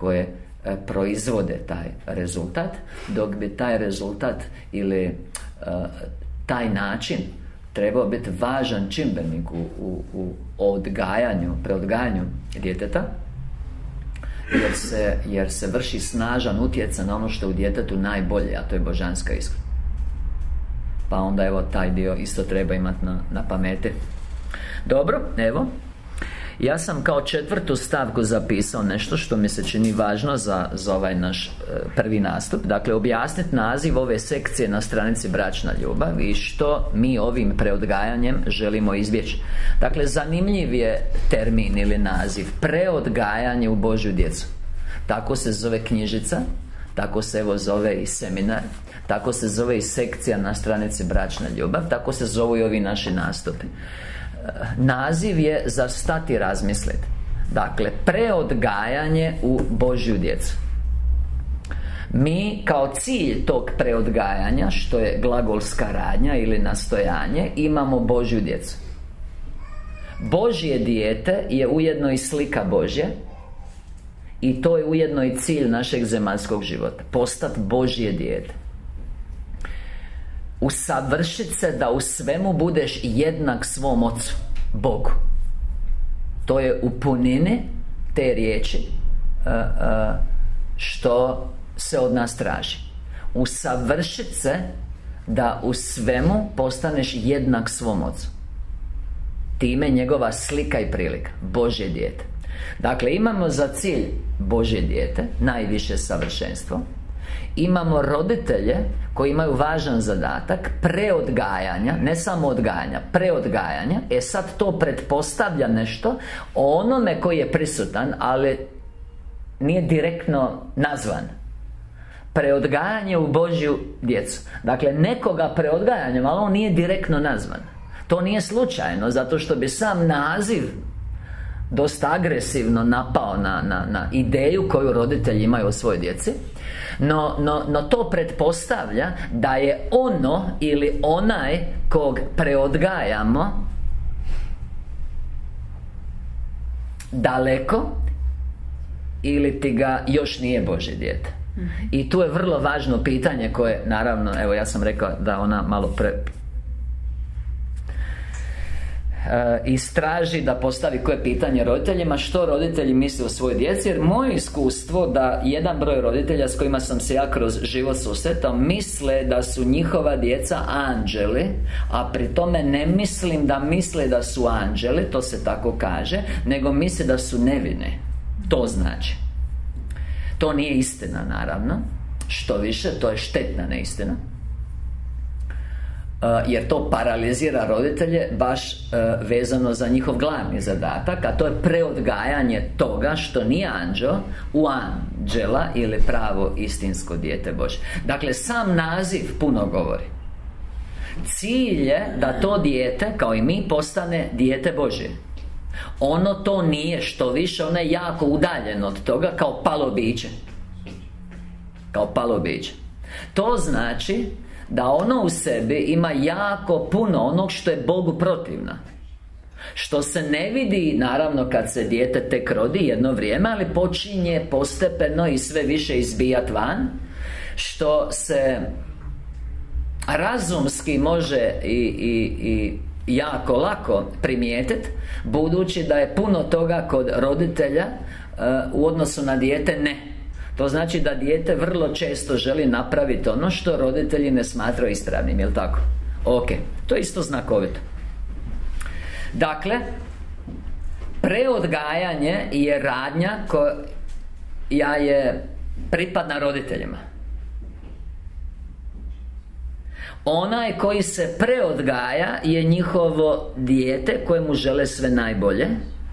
koje e, proizvode taj rezultat, dok bi taj rezultat ili e, taj način trebao biti važan čimbenik u, u, u odgajanju, preodgajanju djeteta, jer se, jer se vrši snažan utjecaj na ono što je u djetetu najbolje, a to je božanska iskra. Pa onda evo taj dio isto treba imati na, na pameti. Dobro, evo ja sam kao četvrtu stavku zapisao nešto što mi se čini važno za, za ovaj naš e, prvi nastup. Dakle, objasniti naziv ove sekcije na stranici Bračna ljubav i što mi ovim preodgajanjem želimo izbjeći. Dakle, zanimljiv je termin ili naziv preodgajanje u Božju djecu. Tako se zove knjižica, tako se evo zove i seminar, tako se zove i sekcija na stranici Bračna ljubav, tako se zovu i ovi naši nastupi. Naziv je za stati razmisliti. Dakle, preodgajanje u Božju djecu. Mi kao cilj tog preodgajanja, što je glagolska radnja ili nastojanje, imamo Božju djecu. Božje dijete je ujedno i slika Božje, i to je ujedno i cilj našeg zemaljskog života. Postati Božje dijete. Usavršiti se da u svemu budeš jednak svom Ocu, Bogu. To je u punini te riječi uh, uh, što se od nas traži. Usavršiti se da u svemu postaneš jednak svom Ocu. Time njegova slika i prilika, Božje dijete. Dakle, imamo za cilj Božje dijete, najviše savršenstvo. Imamo roditelje koji imaju važan zadatak preodgajanja, ne samo odgajanja, preodgajanja. E sad to pretpostavlja nešto o onome koji je prisutan, ali nije direktno nazvan. Preodgajanje u Božju djecu. Dakle, nekoga preodgajanjem, ali on nije direktno nazvan. To nije slučajno, zato što bi sam naziv dosta agresivno napao na, na, na ideju koju roditelji imaju o svojoj djeci. No, no, no to pretpostavlja da je ono ili onaj kog preodgajamo daleko ili ti ga još nije Božje dijete. Mm-hmm. I tu je vrlo važno pitanje koje, naravno, evo ja sam rekao da ona malo pre... istraži, da postavi koje pitanje roditeljima, što roditelji misle o svojoj djeci, jer moje iskustvo da jedan broj roditelja s kojima sam se ja kroz život susretao misle da su njihova djeca anđeli, a pri tome ne mislim da misle da su anđeli, to se tako kaže, nego misle da su nevine. To znači, to nije istina, naravno, što više, to je štetna neistina. Uh, jer to paralizira roditelje baš uh, vezano za njihov glavni zadatak, a to je preodgajanje toga što nije anđeo u anđela ili pravo istinsko dijete Božje. Dakle, sam naziv puno govori. Cilj je da to dijete, kao i mi, postane dijete Božje. Ono to nije, što više, ono je jako udaljeno od toga, kao palo biće. Kao palo biće. To znači da ono u sebi ima jako puno onog što je Bogu protivno, što se ne vidi, naravno, kad se dijete tek rodi jedno vrijeme, ali počinje postepeno i sve više izbijat van, što se razumski može i, i, i jako lako primijetiti, budući da je puno toga kod roditelja uh, u odnosu na dijete ne. To znači da dijete vrlo često želi napraviti ono što roditelji ne smatraju ispravnim, jel' tako? Ok, to je isto znakovito. Dakle, preodgajanje je radnja koja je pripadna roditeljima. Onaj koji se preodgaja je njihovo dijete kojemu žele sve najbolje,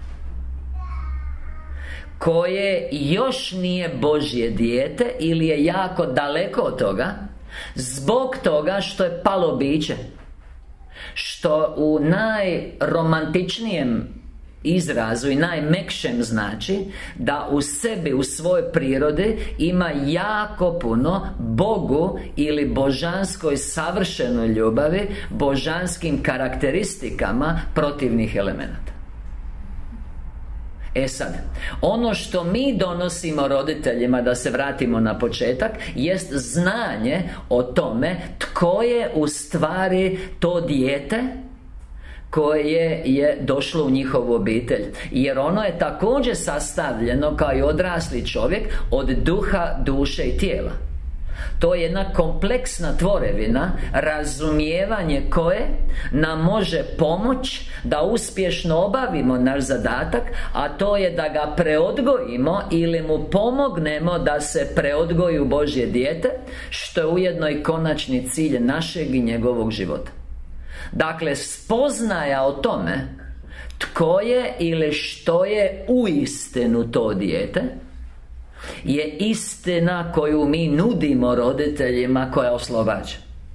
koje još nije Božje dijete ili je jako daleko od toga, zbog toga što je palo biće, što u najromantičnijem izrazu i najmekšem znači da u sebi, u svojoj prirodi ima jako puno Bogu ili božanskoj savršenoj ljubavi, božanskim karakteristikama protivnih elemenata. E sad, ono što mi donosimo roditeljima, da se vratimo na početak, jest znanje o tome tko je u stvari to dijete koje je došlo u njihovu obitelj. Jer ono je također sastavljeno, kao i odrasli čovjek, od duha, duše i tijela. To je jedna kompleksna tvorevina, razumijevanje koje nam može pomoći da uspješno obavimo naš zadatak, a to je da ga preodgojimo ili mu pomognemo da se preodgoji u Božje dijete, što je ujedno i konačni cilj našeg i njegovog života. Dakle, spoznaja o tome tko je ili što je uistinu to dijete je istina koju mi nudimo roditeljima, koja oslobađa.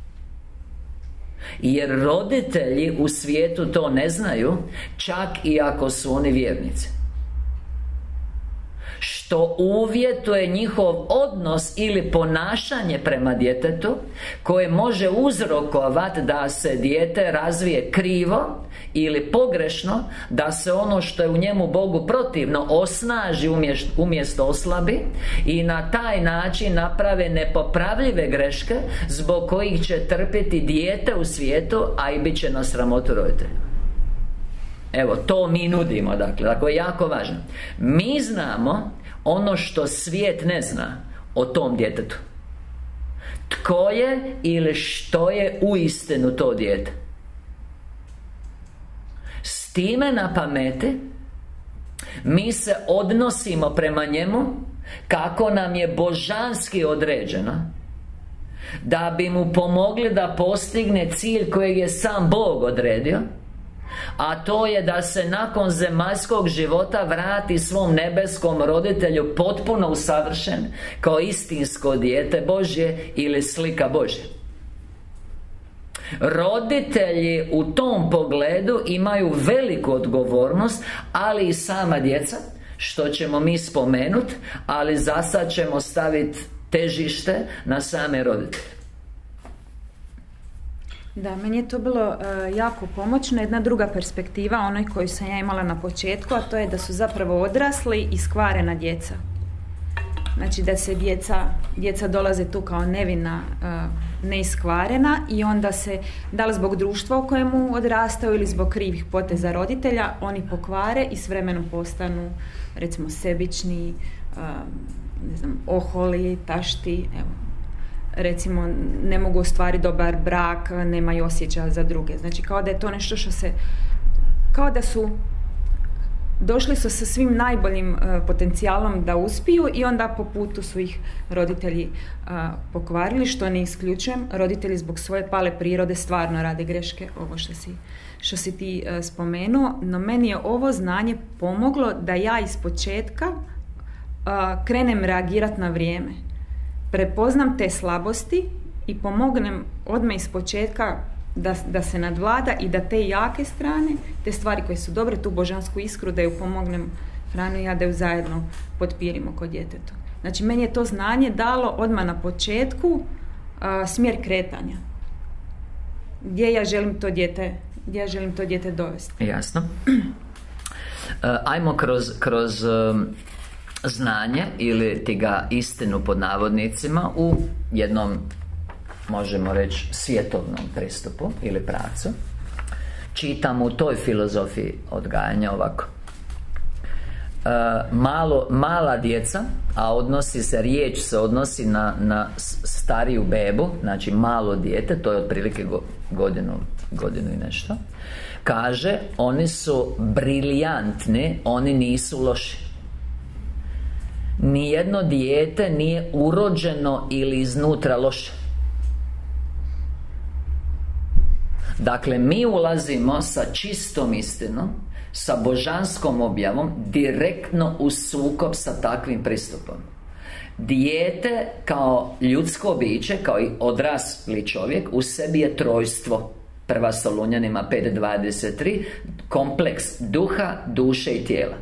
Jer roditelji u svijetu to ne znaju, čak i ako su oni vjernici, što uvjetuje njihov odnos ili ponašanje prema djetetu, koje može uzrokovati da se dijete razvije krivo ili pogrešno, da se ono što je u njemu Bogu protivno osnaži umjesto oslabi, i na taj način naprave nepopravljive greške zbog kojih će trpjeti dijete u svijetu, a i bit će na sramotu roditelja. Evo, to mi nudimo, dakle, dakle je jako važno. Mi znamo ono što svijet ne zna o tom djetetu. Tko je ili što je uistinu to dijete. S time na pameti mi se odnosimo prema njemu kako nam je božanski određeno, da bi mu pomogli da postigne cilj kojeg je sam Bog odredio, a to je da se nakon zemaljskog života vrati svom nebeskom roditelju potpuno usavršen, kao istinsko dijete Božje ili slika Božja. Roditelji u tom pogledu imaju veliku odgovornost, ali i sama djeca, što ćemo mi spomenuti, ali za sad ćemo staviti težište na same roditelje. Da, meni je to bilo uh, jako pomoćno. Jedna druga perspektiva, onoj koju sam ja imala na početku, a to je da su zapravo odrasli i skvarena djeca. Znači da se djeca, djeca dolaze tu kao nevina, uh, neiskvarena, i onda se, da li zbog društva u kojemu odrastaju ili zbog krivih poteza roditelja, oni pokvare i s vremenom postanu, recimo, sebični, uh, ne znam, oholi, tašti, evo. Recimo, ne mogu ostvariti dobar brak, nemaju osjećaja za druge. Znači, kao da je to nešto što se, kao da su došli su sa svim najboljim uh, potencijalom da uspiju, i onda po putu su ih roditelji uh, pokvarili, što ne isključujem. Roditelji zbog svoje pale prirode stvarno rade greške, ovo što si, što si ti uh, spomenuo, no meni je ovo znanje pomoglo da ja iz početka uh, krenem reagirati na vrijeme. Prepoznam te slabosti i pomognem odmah iz početka da, da se nadvlada, i da te jake strane, te stvari koje su dobre, tu božansku iskru, da ju pomognem Franu i ja, da ju zajedno potpirimo kod djetetu. Znači, meni je to znanje dalo odmah na početku a, smjer kretanja. Gdje ja želim to dijete, gdje ja želim to dijete dovesti. Jasno. Ajmo kroz, kroz znanje, ili ti ga istinu pod navodnicima, u jednom, možemo reći, svjetovnom pristupu ili pravcu. Čitamo u toj filozofiji odgajanja ovako. E, malo, mala djeca, a odnosi se, riječ se odnosi na, na stariju bebu, znači malo dijete, to je otprilike go, godinu, godinu i nešto. Kaže, oni su briljantni, oni nisu loši. Nijedno dijete nije urođeno ili iznutra loše. Dakle, mi ulazimo sa čistom istinom, sa božanskom objavom, direktno u sukob sa takvim pristupom. Dijete kao ljudsko biće, kao i odrasli čovjek, u sebi je trojstvo. Prva Solunjanima pet dvadeset tri, kompleks duha, duše i tijela.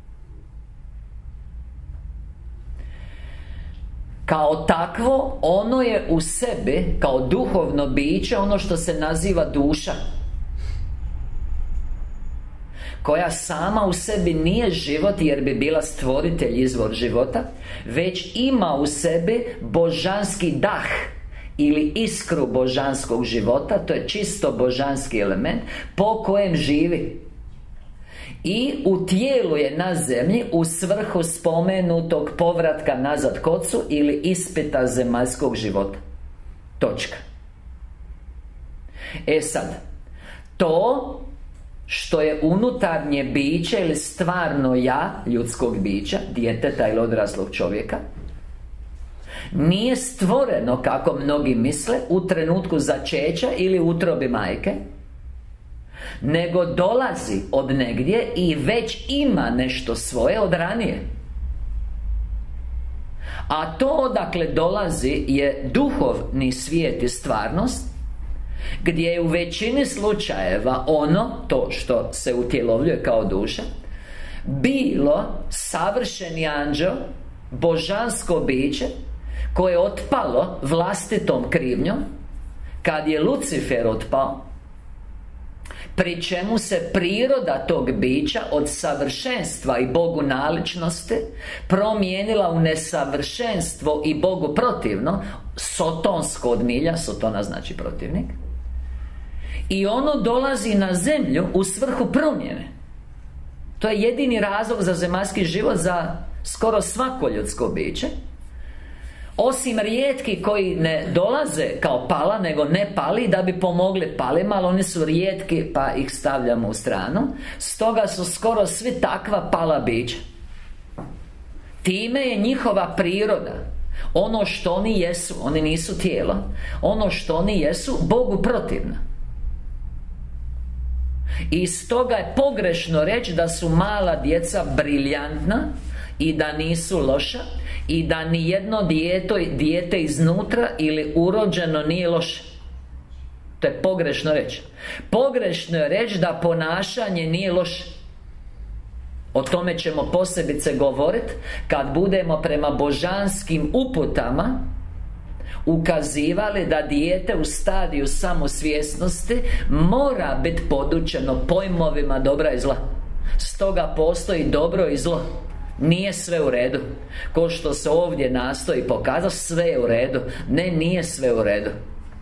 Kao takvo, ono je u sebi, kao duhovno biće, ono što se naziva duša, koja sama u sebi nije život jer bi bila stvoritelj, izvor života, već ima u sebi božanski dah ili iskru božanskog života. To je čisto božanski element po kojem živi. I u tijelu je na zemlji u svrhu spomenutog povratka nazad k Ocu ili ispita zemaljskog života. Točka. E sad, to što je unutarnje biće ili stvarno ja ljudskog bića, djeteta ili odraslog čovjeka, nije stvoreno, kako mnogi misle, u trenutku začeća ili u utrobi majke, nego dolazi od negdje i već ima nešto svoje od ranije. A to odakle dolazi je duhovni svijet i stvarnost, gdje je u većini slučajeva ono, to što se utjelovljuje kao duša, bilo savršeni anđeo, božansko biće, koje je otpalo vlastitom krivnjom kad je Lucifer otpao, pri čemu se priroda tog bića od savršenstva i Bogu naličnosti promijenila u nesavršenstvo i Bogu protivno, sotonsko od milja, sotona znači protivnik, i ono dolazi na zemlju u svrhu promjene. To je jedini razlog za zemaljski život za skoro svako ljudsko biće, osim rijetki koji ne dolaze kao pala, nego ne pali da bi pomogli palima, ali oni su rijetki pa ih stavljamo u stranu. Stoga su skoro svi takva pala bića. Time je njihova priroda, ono što oni jesu, oni nisu tijelo, ono što oni jesu Bogu protivna. I stoga je pogrešno reći da su mala djeca briljantna i da nisu loša, i da ni jedno dijete, dijete iznutra ili urođeno nije loše. To je pogrešno reći. Pogrešno je reći da ponašanje nije loše. O tome ćemo posebice govoriti kad budemo prema božanskim uputama ukazivali da dijete u stadiju samosvjesnosti mora biti podučeno pojmovima dobra i zla. Stoga postoji dobro i zlo. Nije sve u redu. Ko što se ovdje nastoji pokazati, sve je u redu. Ne, nije sve u redu.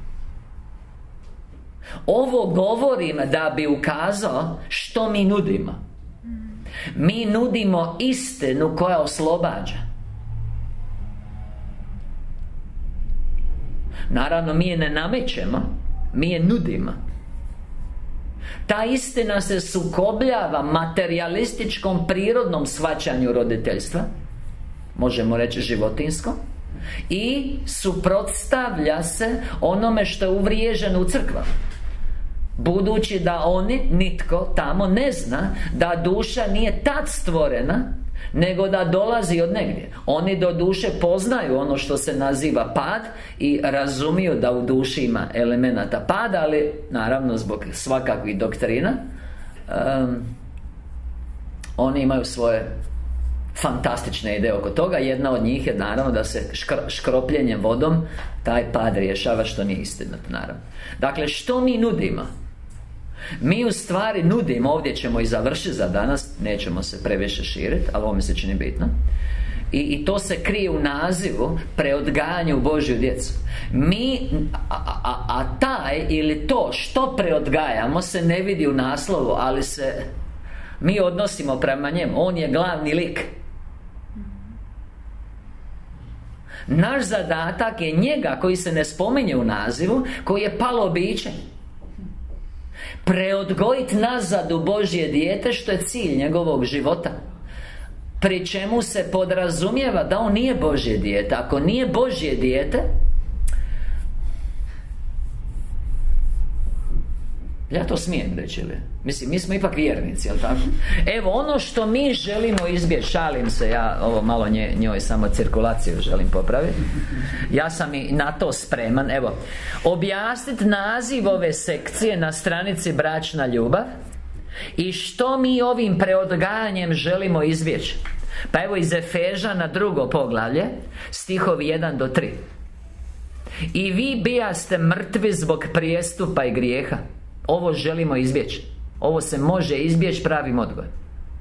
Ovo govorim da bi ukazao što mi nudimo. Mi nudimo istinu koja oslobađa. Naravno, mi je ne namećemo, mi je nudimo. Ta istina se sukobljava materijalističkom prirodnom shvaćanju roditeljstva, možemo reći životinsko, i suprotstavlja se onome što je uvriježeno u crkvama, budući da oni, nitko tamo ne zna da duša nije tad stvorena, nego da dolazi od negdje. Oni do duše poznaju ono što se naziva pad i razumiju da u duši ima elemenata pada, ali naravno zbog svakakvih doktrina um, oni imaju svoje fantastične ideje oko toga. Jedna od njih je naravno da se škr- škropljenjem vodom taj pad rješava, što nije istina, naravno. Dakle, što mi nudimo? Mi u stvari nudimo, ovdje ćemo i završiti za danas, nećemo se previše širiti, ali ovo mi se čini bitno. I, I to se krije u nazivu preodgajanju u Božju djecu. Mi, a, a, a taj ili to što preodgajamo se ne vidi u naslovu, ali se mi odnosimo prema njemu. On je glavni lik. Naš zadatak je njega koji se ne spominje u nazivu, koji je palo biće, preodgojiti nazad u Božje dijete, što je cilj njegovog života. Pri čemu se podrazumijeva da on nije Božje dijete. Ako nije Božje dijete, ja to smijem reći, ili? Mislim, mi smo ipak vjernici, jel tako? Evo, ono što mi želimo izbjeći, šalim se, ja ovo malo nje, njoj samo cirkulaciju želim popraviti. Ja sam i na to spreman. Evo, objasniti naziv ove sekcije na stranici Bračna ljubav i što mi ovim preodgajanjem želimo izbjeći. Pa evo iz Efežana drugo poglavlje, stihovi jedan do tri. I vi bijaste mrtvi zbog prijestupa i grijeha. Ovo želimo izbjeći. Ovo se može izbjeći pravim odgojem.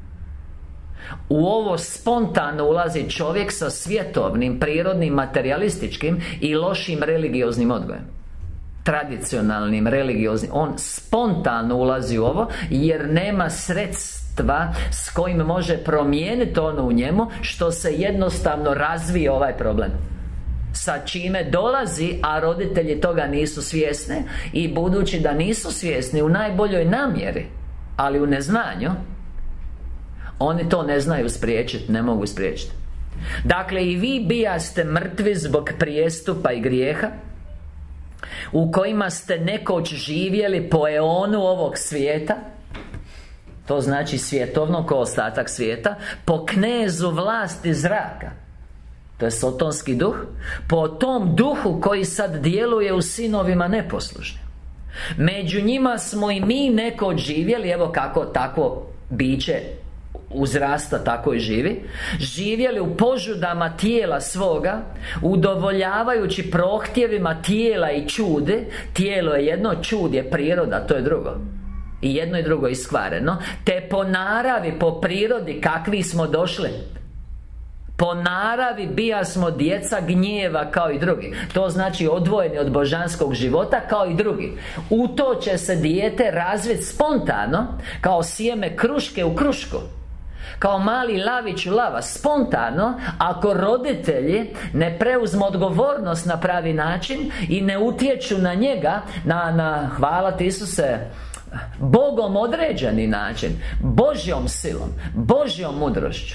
U ovo spontano ulazi čovjek sa svjetovnim, prirodnim, materialističkim i lošim religioznim odgojem. Tradicionalnim, religioznim. On spontano ulazi u ovo jer nema sredstva s kojim može promijeniti ono u njemu što se jednostavno razvije ovaj problem. Sa čime dolazi, a roditelji toga nisu svjesni. I budući da nisu svjesni u najboljoj namjeri, ali u neznanju, oni to ne znaju spriječiti, ne mogu spriječiti. Dakle, i vi bijaste mrtvi zbog prijestupa i grijeha, u kojima ste nekoć živjeli po eonu ovog svijeta. To znači svjetovno, ko ostatak svijeta. Po knezu vlasti zraka, to je sotonski duh. Po tom duhu koji sad djeluje u sinovima neposlušnim. Među njima smo i mi nekoć živjeli. Evo kako takvo biće uzrasta, tako i živi. Živjeli u požudama tijela svoga, udovoljavajući prohtjevima tijela i čude. Tijelo je jedno, čud je priroda, to je drugo. I jedno i drugo iskvareno. Te po naravi, po prirodi kakvi smo došli, po naravi bija smo djeca gnjeva kao i drugi. To znači odvojeni od božanskog života kao i drugi. U to će se dijete razviti spontano, kao sjeme kruške u krušku, kao mali lavić u lava, spontano, ako roditelji ne preuzmu odgovornost na pravi način i ne utječu na njega na, na hvala ti Isuse, Bogom određeni način, Božjom silom, Božjom mudrošću.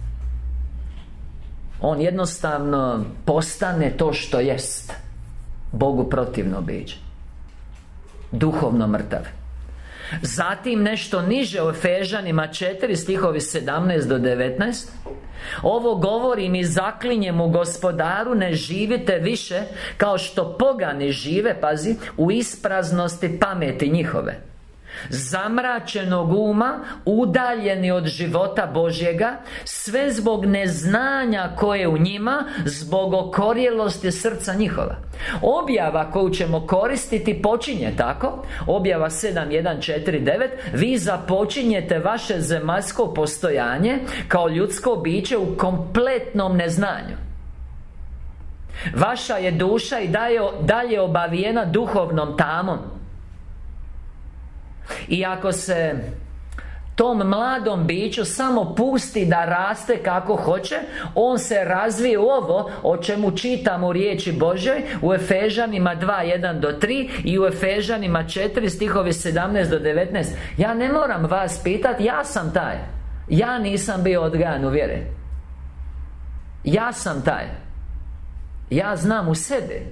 On jednostavno postane to što jest, Bogu protivno biće, duhovno mrtav. Zatim nešto niže u Efežanima četiri stihovi sedamnaest do devetnaest. Ovo govorim i zaklinjem u Gospodaru, ne živite više kao što pogani žive, pazi, u ispraznosti pameti njihove, zamračenog uma, udaljeni od života Božjega, sve zbog neznanja koje je u njima, zbog okorjelosti srca njihova. Objava koju ćemo koristiti počinje tako. Objava sedam, jedan, četiri, devet. Vi započinjete vaše zemaljsko postojanje kao ljudsko biće u kompletnom neznanju. Vaša je duša i dalje obavijena duhovnom tamom. I ako se tom mladom biću samo pusti da raste kako hoće, on se razvije u ovo o čemu čitamo u riječi Božjoj u Efežanima dva, jedan do tri i u Efežanima četiri stihovi sedamnaest do devetnaest. Ja ne moram vas pitati, ja sam taj. Ja nisam bio odgajan u vjeri. Ja sam taj. Ja znam u sebi.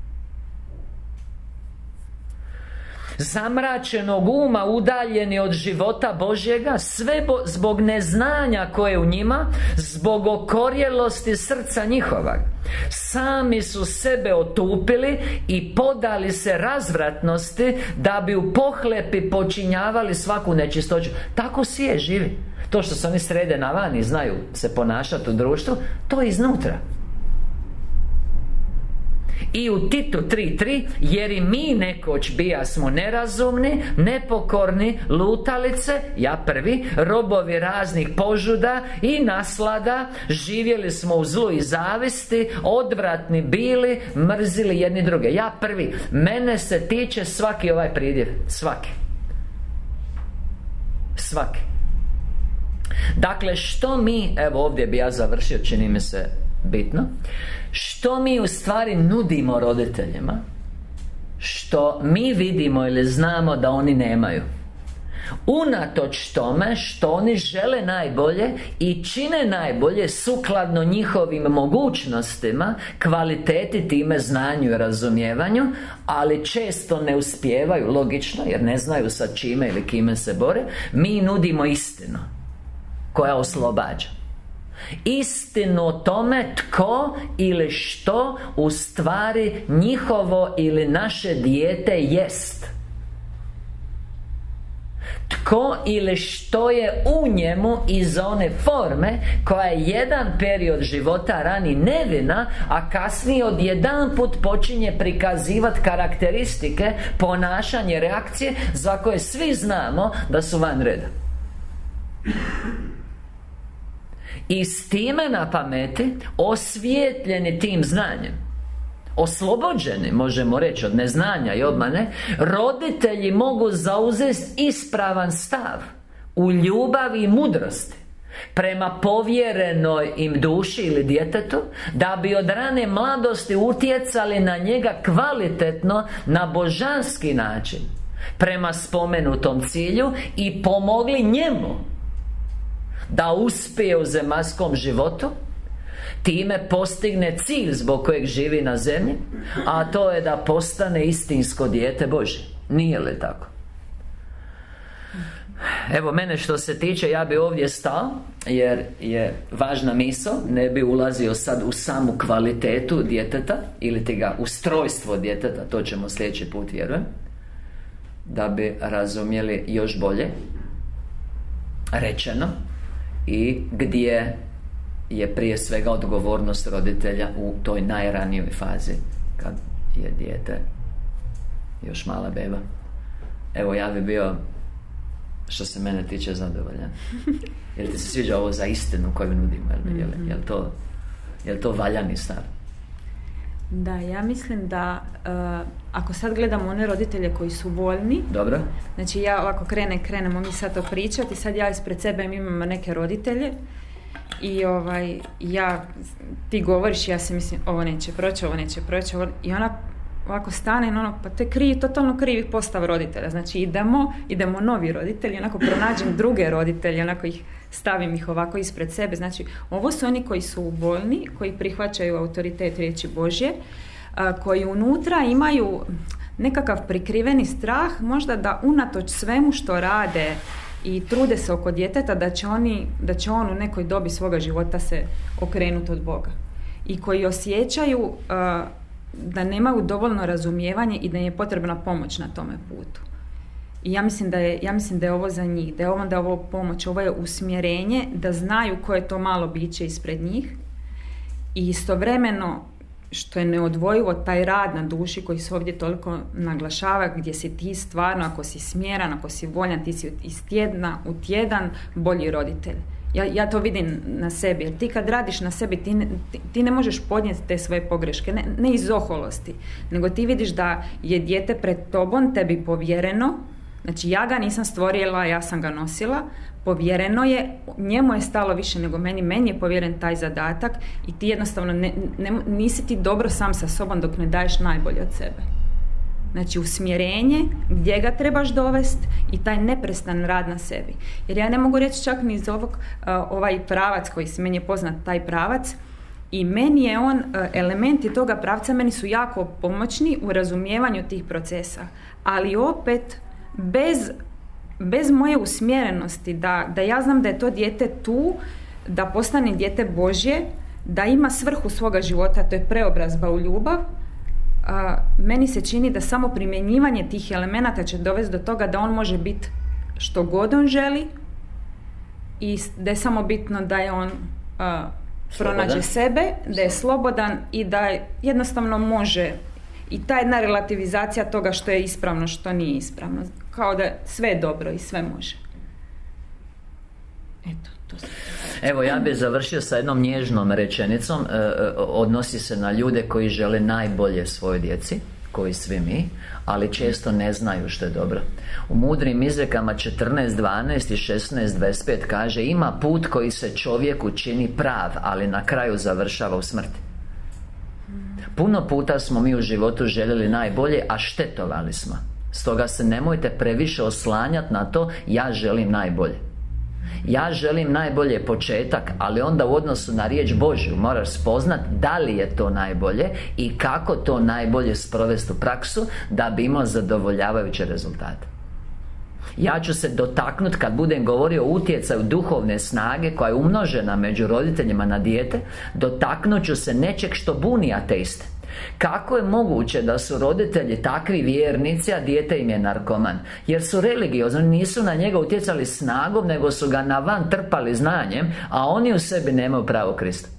Zamračenog uma, udaljeni od života Božjega, sve bo, zbog neznanja koje je u njima, zbog okorjelosti srca njihova. Sami su sebe otupili i podali se razvratnosti, da bi u pohlepi počinjavali svaku nečistoću. Tako sije živi. To što se oni srede na van i znaju se ponašati u društvu, to je iznutra. I u Titu tri tri, jer i mi nekoć bija smo nerazumni, nepokorni, lutalice, ja prvi, robovi raznih požuda i naslada, živjeli smo u zlu i zavisti, odvratni bili, mrzili jedni druge. Ja prvi. Mene se tiče svaki ovaj pridjev. Svaki. Svaki. Dakle, što mi, evo ovdje bi ja završio, čini mi se bitno, što mi u stvari nudimo roditeljima, što mi vidimo ili znamo da oni nemaju, unatoč tome što oni žele najbolje i čine najbolje sukladno njihovim mogućnostima, kvaliteti, time znanju i razumijevanju, ali često ne uspijevaju, logično, jer ne znaju sa čime ili kime se bore. Mi nudimo istinu koja oslobađa. Istinu o tome tko ili što u stvari njihovo ili naše dijete jest. Tko ili što je u njemu iz one forme koja je jedan period života rani nevina, a kasnije odjedanput počinje prikazivati karakteristike, ponašanje, reakcije za koje svi znamo da su van reda. I s time na pameti, osvijetljeni tim znanjem, oslobođeni, možemo reći, od neznanja i obmane, roditelji mogu zauzeti ispravan stav u ljubavi i mudrosti prema povjerenoj im duši ili djetetu, da bi od rane mladosti utjecali na njega kvalitetno, na božanski način, prema spomenutom cilju, i pomogli njemu da uspije u zemaljskom životu, time postigne cilj zbog kojeg živi na zemlji, a to je da postane istinsko dijete Božje. Nije li tako? Evo, mene što se tiče, ja bi ovdje stao, jer je važna misao. Ne bi ulazio sad u samu kvalitetu djeteta ili ti ga ustrojstvo djeteta, to ćemo sljedeći put, vjerujem, da bi razumjeli još bolje rečeno i gdje je prije svega odgovornost roditelja u toj najranijoj fazi, kad je dijete još mala beba. Evo, ja bi bio, što se mene tiče, zadovoljan. Jel ti se sviđa ovo za istinu koju nudimo? Jel, jel, jel, to, jel to valjani stav? Da, ja mislim da uh, ako sad gledamo one roditelje koji su voljni. Dobro. Znači ja ovako krene, krenemo mi sad to pričati, sad ja ispred sebe imam neke roditelje i ovaj, ja, ti govoriš, ja se mislim, ovo neće proći, ovo neće proći, ovo, i ona ovako stane i ono, pa to je krivi, totalno krivi postav roditelja. Znači idemo, idemo novi roditelji, onako pronađem druge roditelje, onako ih stavim ih ovako ispred sebe. Znači ovo su oni koji su voljni, koji prihvaćaju autoritet riječi Božje, a, koji unutra imaju nekakav prikriveni strah, možda da unatoč svemu što rade i trude se oko djeteta, da će oni, da će on u nekoj dobi svoga života se okrenuti od Boga. I koji osjećaju a, da nemaju dovoljno razumijevanje i da im je potrebna pomoć na tome putu. I ja mislim da je, ja mislim da je ovo za njih, da je ovo, da je ovo pomoć, ovo je usmjerenje, da znaju ko je to malo biće ispred njih, i istovremeno, što je neodvojivo, taj rad na duši koji se ovdje toliko naglašava, gdje si ti stvarno, ako si smjeran, ako si voljan, ti si iz tjedna u tjedan bolji roditelj. Ja, ja to vidim na sebi, jer ti kad radiš na sebi, ti ne, ti, ti ne možeš podnijeti te svoje pogreške, ne, ne iz oholosti, nego ti vidiš da je dijete pred tobom tebi povjereno. Znači ja ga nisam stvorila, ja sam ga nosila, povjereno je, njemu je stalo više nego meni, meni je povjeren taj zadatak i ti jednostavno ne, ne, nisi ti dobro sam sa sobom dok ne daješ najbolje od sebe. Znači usmjerenje, gdje ga trebaš dovesti i taj neprestan rad na sebi. Jer ja ne mogu reći čak ni iz ovog, uh, ovaj pravac koji se meni je poznat, taj pravac, i meni je on, uh, elementi toga pravca meni su jako pomoćni u razumijevanju tih procesa, ali opet bez, bez moje usmjerenosti da, da ja znam da je to dijete tu, da postane dijete Božje, da ima svrhu svoga života, to je preobrazba u ljubav. A, meni se čini da samo primjenjivanje tih elemenata će dovesti do toga da on može biti što god on želi i da je samo bitno da je on a, pronađe sebe, da je slobodan i da je, jednostavno može, i ta jedna relativizacija toga što je ispravno, što nije ispravno, kao da sve je dobro i sve može. Eto, to se... Evo, ja bih završio sa jednom nježnom rečenicom, e, odnosi se na ljude koji žele najbolje svojoj djeci, koji svi mi, ali često ne znaju što je dobro. U mudrim izrekama četrnaest dvanaest i šesnaest dvadeset pet kaže: ima put koji se čovjeku čini prav, ali na kraju završava u smrti. Puno puta smo mi u životu željeli najbolje, a štetovali smo. Stoga se nemojte previše oslanjati na to, ja želim najbolje. Ja želim najbolje početak, ali onda u odnosu na riječ Božju moraš spoznat da li je to najbolje i kako to najbolje sprovesti u praksu da bi imao zadovoljavajuće rezultate. Ja ću se dotaknuti, kad budem govorio o utjecaju duhovne snage koja je umnožena među roditeljima na dijete, dotaknut ću se nečeg što buni ateiste. Kako je moguće da su roditelji takvi vjernici, a dijete im je narkoman? Jer su religiozni, nisu na njega utjecali snagom, nego su ga na van trpali znanjem, a oni u sebi nemaju pravo Krista.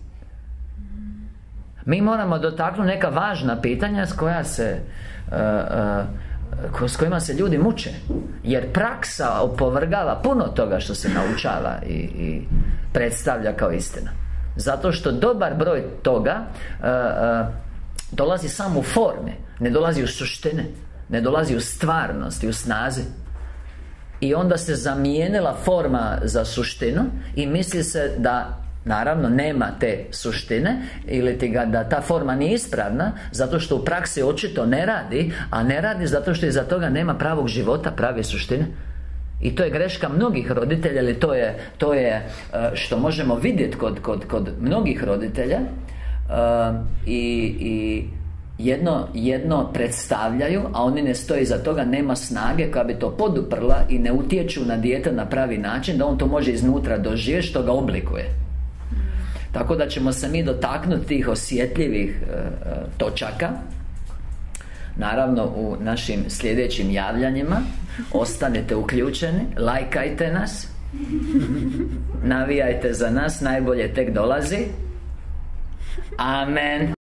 Mi moramo dotaknuti neka važna pitanja s koja se uh, uh, s kojima se ljudi muče, jer praksa opovrgava puno toga što se naučava i, i predstavlja kao istina. Zato što dobar broj toga uh, uh, dolazi samo u forme, ne dolazi u suštine, ne dolazi u stvarnosti, u snazi. I onda se zamijenila forma za suštinu i misli se da, naravno, nema te suštine, ili ti ga, da ta forma nije ispravna, zato što u praksi očito ne radi, a ne radi zato što iza toga nema pravog života, prave suštine. I to je greška mnogih roditelja, ili to je, to je što možemo vidjeti kod, kod, kod mnogih roditelja. I, i jedno, jedno predstavljaju, a oni ne stoji iza toga, nema snage koja bi to poduprla i ne utječu na dijete na pravi način, da on to može iznutra doživjeti, što ga oblikuje. Tako da ćemo se mi dotaknuti tih osjetljivih e, točaka, naravno, u našim sljedećim javljanjima. Ostanite uključeni, lajkajte nas, navijajte za nas, najbolje tek dolazi. Amen.